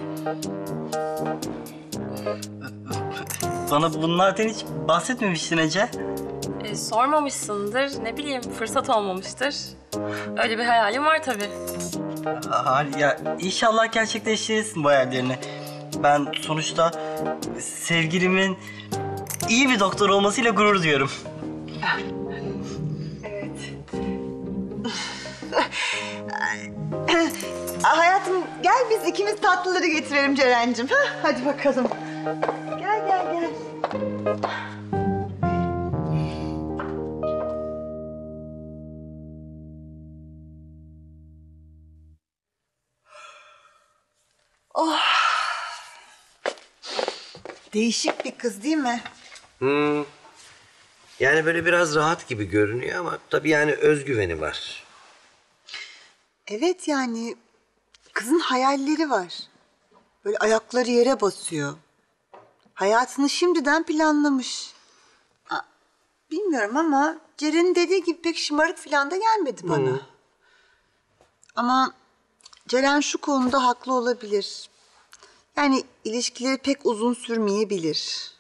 Speaker 13: Bana bunlardan hiç bahsetmemiştin Ece.
Speaker 22: E, sormamışsındır, ne bileyim fırsat olmamıştır. Öyle bir hayalim var tabii.
Speaker 13: Aa, ya inşallah gerçekleştirirsin bu hayallerini. Ben sonuçta sevgilimin iyi bir doktor olmasıyla gurur duyuyorum.
Speaker 10: Hayatım gel biz ikimiz tatlıları getirelim Ceren'cim. Hah, hadi bakalım. Gel gel gel. Oh. Değişik bir kız değil mi?
Speaker 6: Hmm. Yani böyle biraz rahat gibi görünüyor ama tabii yani özgüveni var.
Speaker 10: Evet yani kızın hayalleri var. Böyle ayakları yere basıyor. Hayatını şimdiden planlamış. Aa, bilmiyorum ama Ceren'in dediği gibi pek şımarık falan da gelmedi bana.
Speaker 6: Hmm.
Speaker 10: Ama Ceren şu konuda haklı olabilir. Yani ilişkileri pek uzun sürmeyebilir.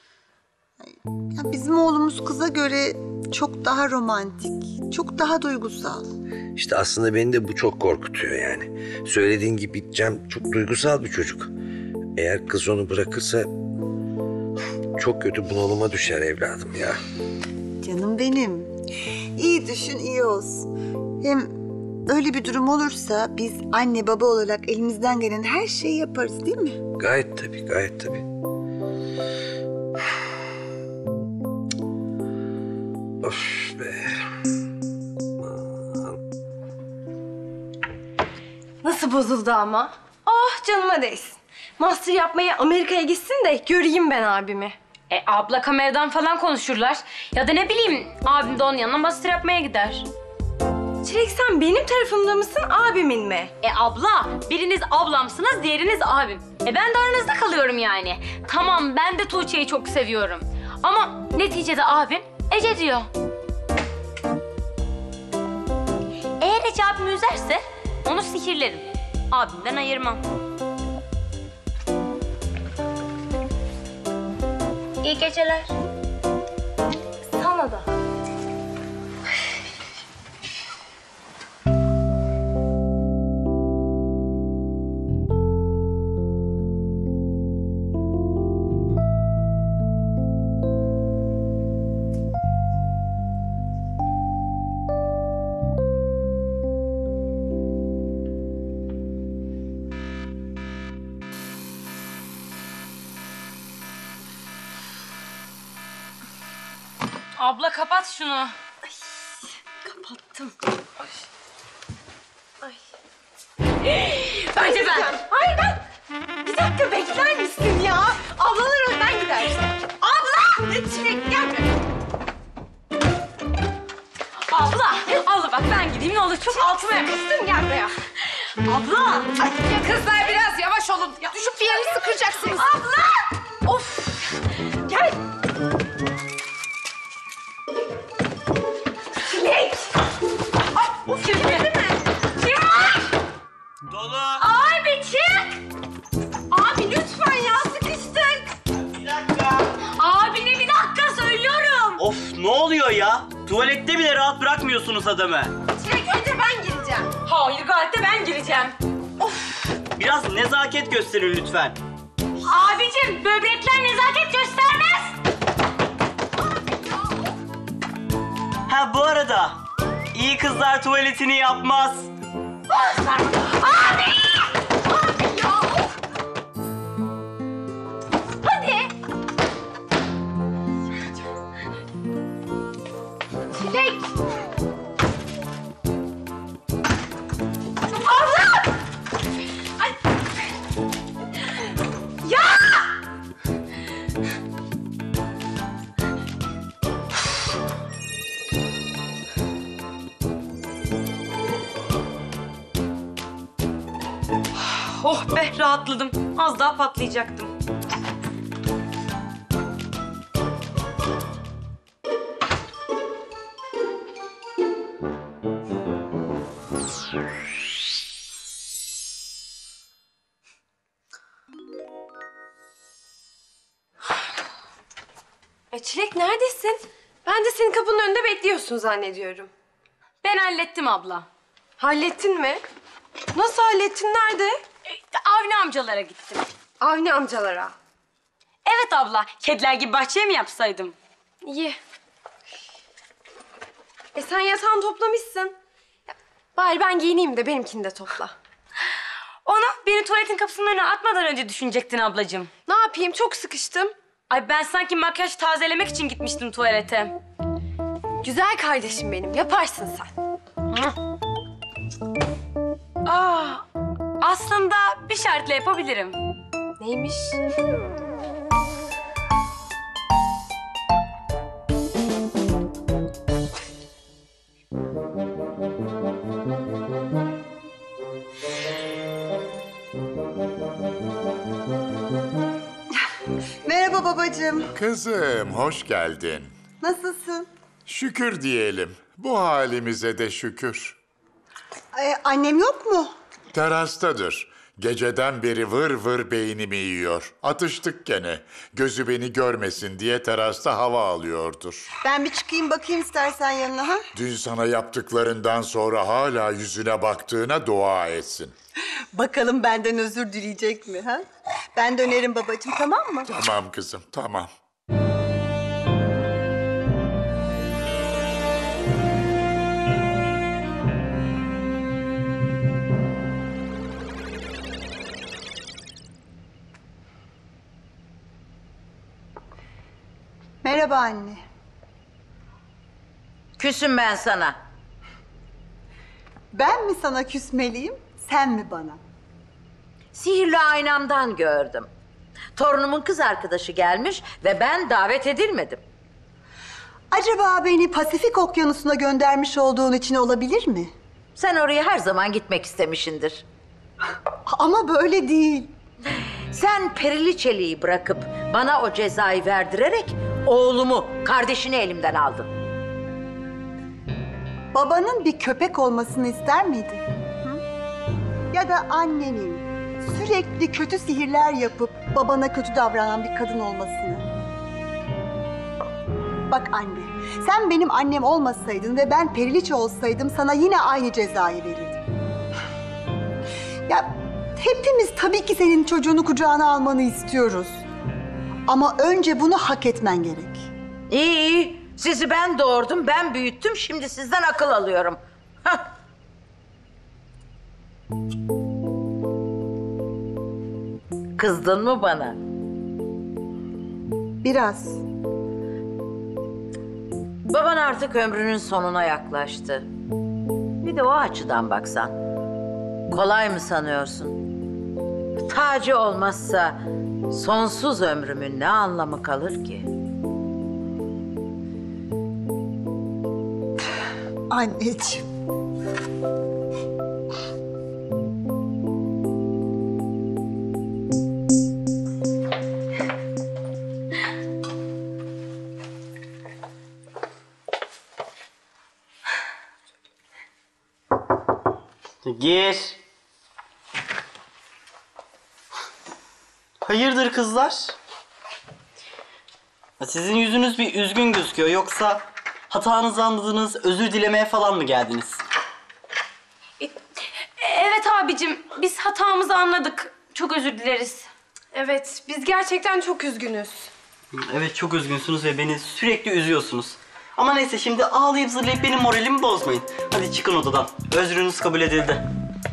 Speaker 10: Ya bizim oğlumuz kıza göre çok daha romantik, çok daha duygusal.
Speaker 6: İşte aslında beni de bu çok korkutuyor yani. Söylediğin gibi Cem çok duygusal bir çocuk. Eğer kız onu bırakırsa çok kötü bunalıma düşer evladım ya.
Speaker 10: Canım benim. İyi düşün, iyi olsun. Hem öyle bir durum olursa biz anne baba olarak elimizden gelen her şeyi yaparız değil mi?
Speaker 6: Gayet tabii, gayet tabii. Of be.
Speaker 1: Nasıl bozuldu ama? Oh canıma değsin. Master yapmaya Amerika'ya gitsin de göreyim ben abimi.
Speaker 7: E abla kameradan falan konuşurlar. Ya da ne bileyim abim de onun yanına master yapmaya gider.
Speaker 1: Çilek sen benim tarafımda mısın abimin mi?
Speaker 7: E abla biriniz ablamsınız diğeriniz abim. E ben de aranızda kalıyorum yani. Tamam ben de Tuğçe'yi çok seviyorum. Ama neticede abim Ece diyor. Eğer Ece abimi üzerse onu sihirlerim. Abimden ayırmam. İyi geceler.
Speaker 1: Sana da.
Speaker 7: Abla kapat şunu. Ay,
Speaker 1: kapattım.
Speaker 7: Ay.
Speaker 1: Ay.
Speaker 7: Bence ben.
Speaker 1: Hayır ben. Bir dakika bekler misin ya? Ablalar önden gidersin. Abla! Çilek gel.
Speaker 7: Abla, abla bak ben gideyim ne olur çok altıma yapıştın gel buraya. Abla!
Speaker 8: Ay, ya kızlar biraz yavaş olun. Düşüp bir yerinizi sıkıracaksınız.
Speaker 7: Abla!
Speaker 1: Of! Gel. Çilek!
Speaker 7: Ay, of çekildi mi? Çık!
Speaker 13: Dolu.
Speaker 7: Abi çık! Abi lütfen ya sıkıştık.
Speaker 13: Bir dakika.
Speaker 7: Abine bir dakika söylüyorum.
Speaker 13: Of ne oluyor ya? Tuvalette bile rahat bırakmıyorsunuz adamı.
Speaker 1: Çilek önce ben gireceğim.
Speaker 7: Hayır gayet de ben gireceğim.
Speaker 13: Biraz nezaket gösterin lütfen.
Speaker 7: Abicim böbrekler nezaket göstermez.
Speaker 13: Ha bu arada iyi kızlar tuvaletini yapmaz.
Speaker 7: Abi! Abi ya! Hadi!
Speaker 1: Çilek!
Speaker 7: Abla! Ay! Ya! Oh be rahatladım. Az daha patlayacaktım.
Speaker 1: E Çilek neredesin? Ben de senin kapının önünde bekliyorsun zannediyorum.
Speaker 7: Ben hallettim abla.
Speaker 1: Hallettin mi? Nasıl hallettin? Nerede?
Speaker 7: E, Avni amcalara gittim.
Speaker 1: Avni amcalara.
Speaker 7: Evet abla. Kediler gibi bahçeye mi yapsaydım?
Speaker 1: İyi. E sen yatağını toplamışsın. Ya, bari ben giyineyim de benimkini de topla.
Speaker 7: Onu beni tuvaletin kapısının önüne atmadan önce düşünecektin ablacığım.
Speaker 1: Ne yapayım? Çok sıkıştım.
Speaker 7: Ay ben sanki makyaj tazelemek için gitmiştim tuvalete.
Speaker 1: Güzel kardeşim benim. Yaparsın sen.
Speaker 7: Aa, aslında bir şartla yapabilirim.
Speaker 1: Neymiş?
Speaker 10: Merhaba babacığım.
Speaker 3: Kızım, hoş geldin.
Speaker 10: Nasılsın?
Speaker 3: Şükür diyelim. Bu halimize de şükür.
Speaker 10: Ee, annem yok mu?
Speaker 3: Terastadır. Geceden beri vır vır beynimi yiyor. Atıştık gene. Gözü beni görmesin diye terasta hava alıyordur.
Speaker 10: Ben bir çıkayım bakayım istersen yanına ha?
Speaker 3: Dün sana yaptıklarından sonra hala yüzüne baktığına dua etsin.
Speaker 10: Bakalım benden özür dileyecek mi ha? Ben dönerim babacığım, tamam mı?
Speaker 3: Tamam kızım, tamam.
Speaker 10: Merhaba anne.
Speaker 2: Küsüm ben sana.
Speaker 10: Ben mi sana küsmeliyim, sen mi bana?
Speaker 2: Sihirli aynamdan gördüm. Torunumun kız arkadaşı gelmiş ve ben davet edilmedim.
Speaker 10: Acaba beni Pasifik Okyanusu'na göndermiş olduğun için olabilir mi?
Speaker 2: Sen oraya her zaman gitmek istemişindir.
Speaker 10: Ama böyle değil.
Speaker 2: Sen periliçeliği bırakıp bana o cezayı verdirerek oğlumu, kardeşini elimden aldın.
Speaker 10: Babanın bir köpek olmasını ister miydin? Hı? Ya da annenin sürekli kötü sihirler yapıp babana kötü davranan bir kadın olmasını? Bak anne, sen benim annem olmasaydın ve ben periliçe olsaydım sana yine aynı cezayı verirdim. Ya hepimiz tabii ki senin çocuğunu kucağına almanı istiyoruz. Ama önce bunu hak etmen gerek.
Speaker 2: İyi iyi. Sizi ben doğurdum, ben büyüttüm. Şimdi sizden akıl alıyorum. Hah. Kızdın mı bana?
Speaker 10: Biraz.
Speaker 2: Baban artık ömrünün sonuna yaklaştı. Bir de o açıdan baksan. Kolay mı sanıyorsun? Tacı olmazsa sonsuz ömrümün ne anlamı kalır ki?
Speaker 10: Anneciğim.
Speaker 13: Gir. Hayırdır kızlar? Sizin yüzünüz bir üzgün gözüküyor. Yoksa hatanızı anladınız, özür dilemeye falan mı geldiniz?
Speaker 7: Evet abicim, biz hatamızı anladık. Çok özür dileriz.
Speaker 1: Evet, biz gerçekten çok üzgünüz.
Speaker 13: Evet, çok üzgünsünüz ve beni sürekli üzüyorsunuz. Ama neyse, şimdi ağlayıp zırlayıp benim moralimi bozmayın. Hadi çıkın odadan. Özrünüz kabul edildi.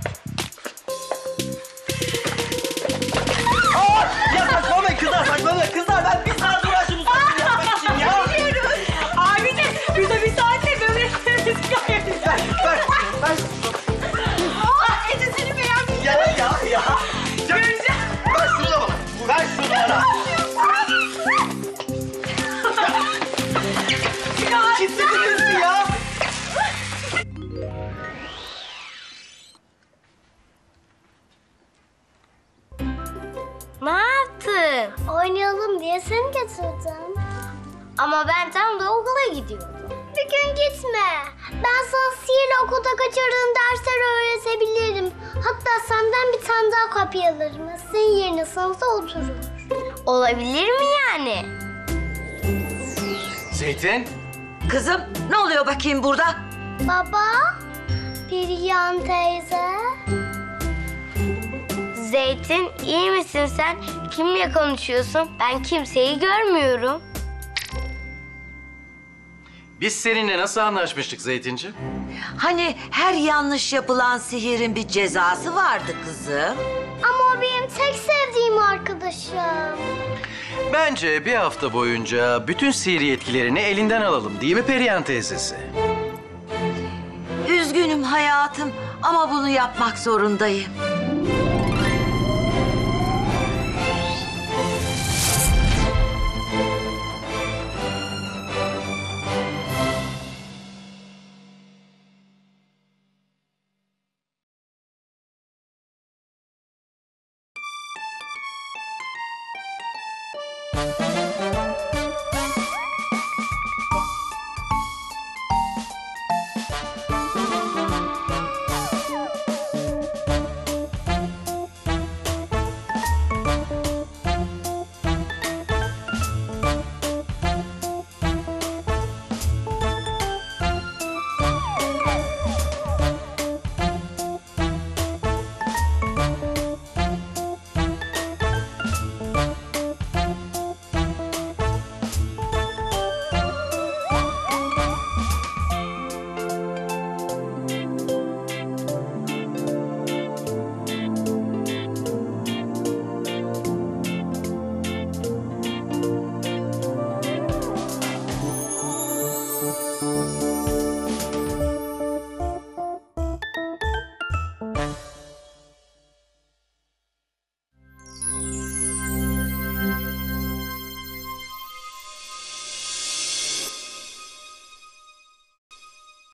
Speaker 13: Aa! Ya saçmalamayın kızlar, saçmalamayın. Kızlar, ben bir saat uğraştım uzaklığı yapmak için ya.
Speaker 7: Biliyorum. Abicim, biz de bir saatte böyle müzik yapıyoruz.
Speaker 13: Ver, ver, ver.
Speaker 7: Aa, Ece seni beğendim.
Speaker 13: Ya, ya, ya.
Speaker 7: Göreceğim.
Speaker 13: Ver şunu da bana. Ver şunu bana. Kimsiniz ya?
Speaker 14: Ne yaptın? Oynayalım diye seni getirdim. Ama ben tam da okula gidiyordum. bir gün gitme. Ben sana sihirle okulda kaçırdığın dersleri öğretebilirim. Hatta senden bir tane daha kopya alırım. Senin yerine sınıfta oturur. Olabilir mi yani?
Speaker 6: Zeytin.
Speaker 2: Kızım ne oluyor bakayım burada?
Speaker 14: Baba, Perihan teyze. Zeytin, iyi misin sen? Kimle konuşuyorsun? Ben kimseyi görmüyorum.
Speaker 6: Biz seninle nasıl anlaşmıştık Zeytinci?
Speaker 2: Hani her yanlış yapılan sihirin bir cezası vardı kızım.
Speaker 14: Ama o benim tek sevdiğim arkadaşım.
Speaker 6: Bence bir hafta boyunca bütün sihir yetkilerini elinden alalım, değil mi Perihan teyzesi?
Speaker 2: Üzgünüm hayatım ama bunu yapmak zorundayım.
Speaker 23: Müzik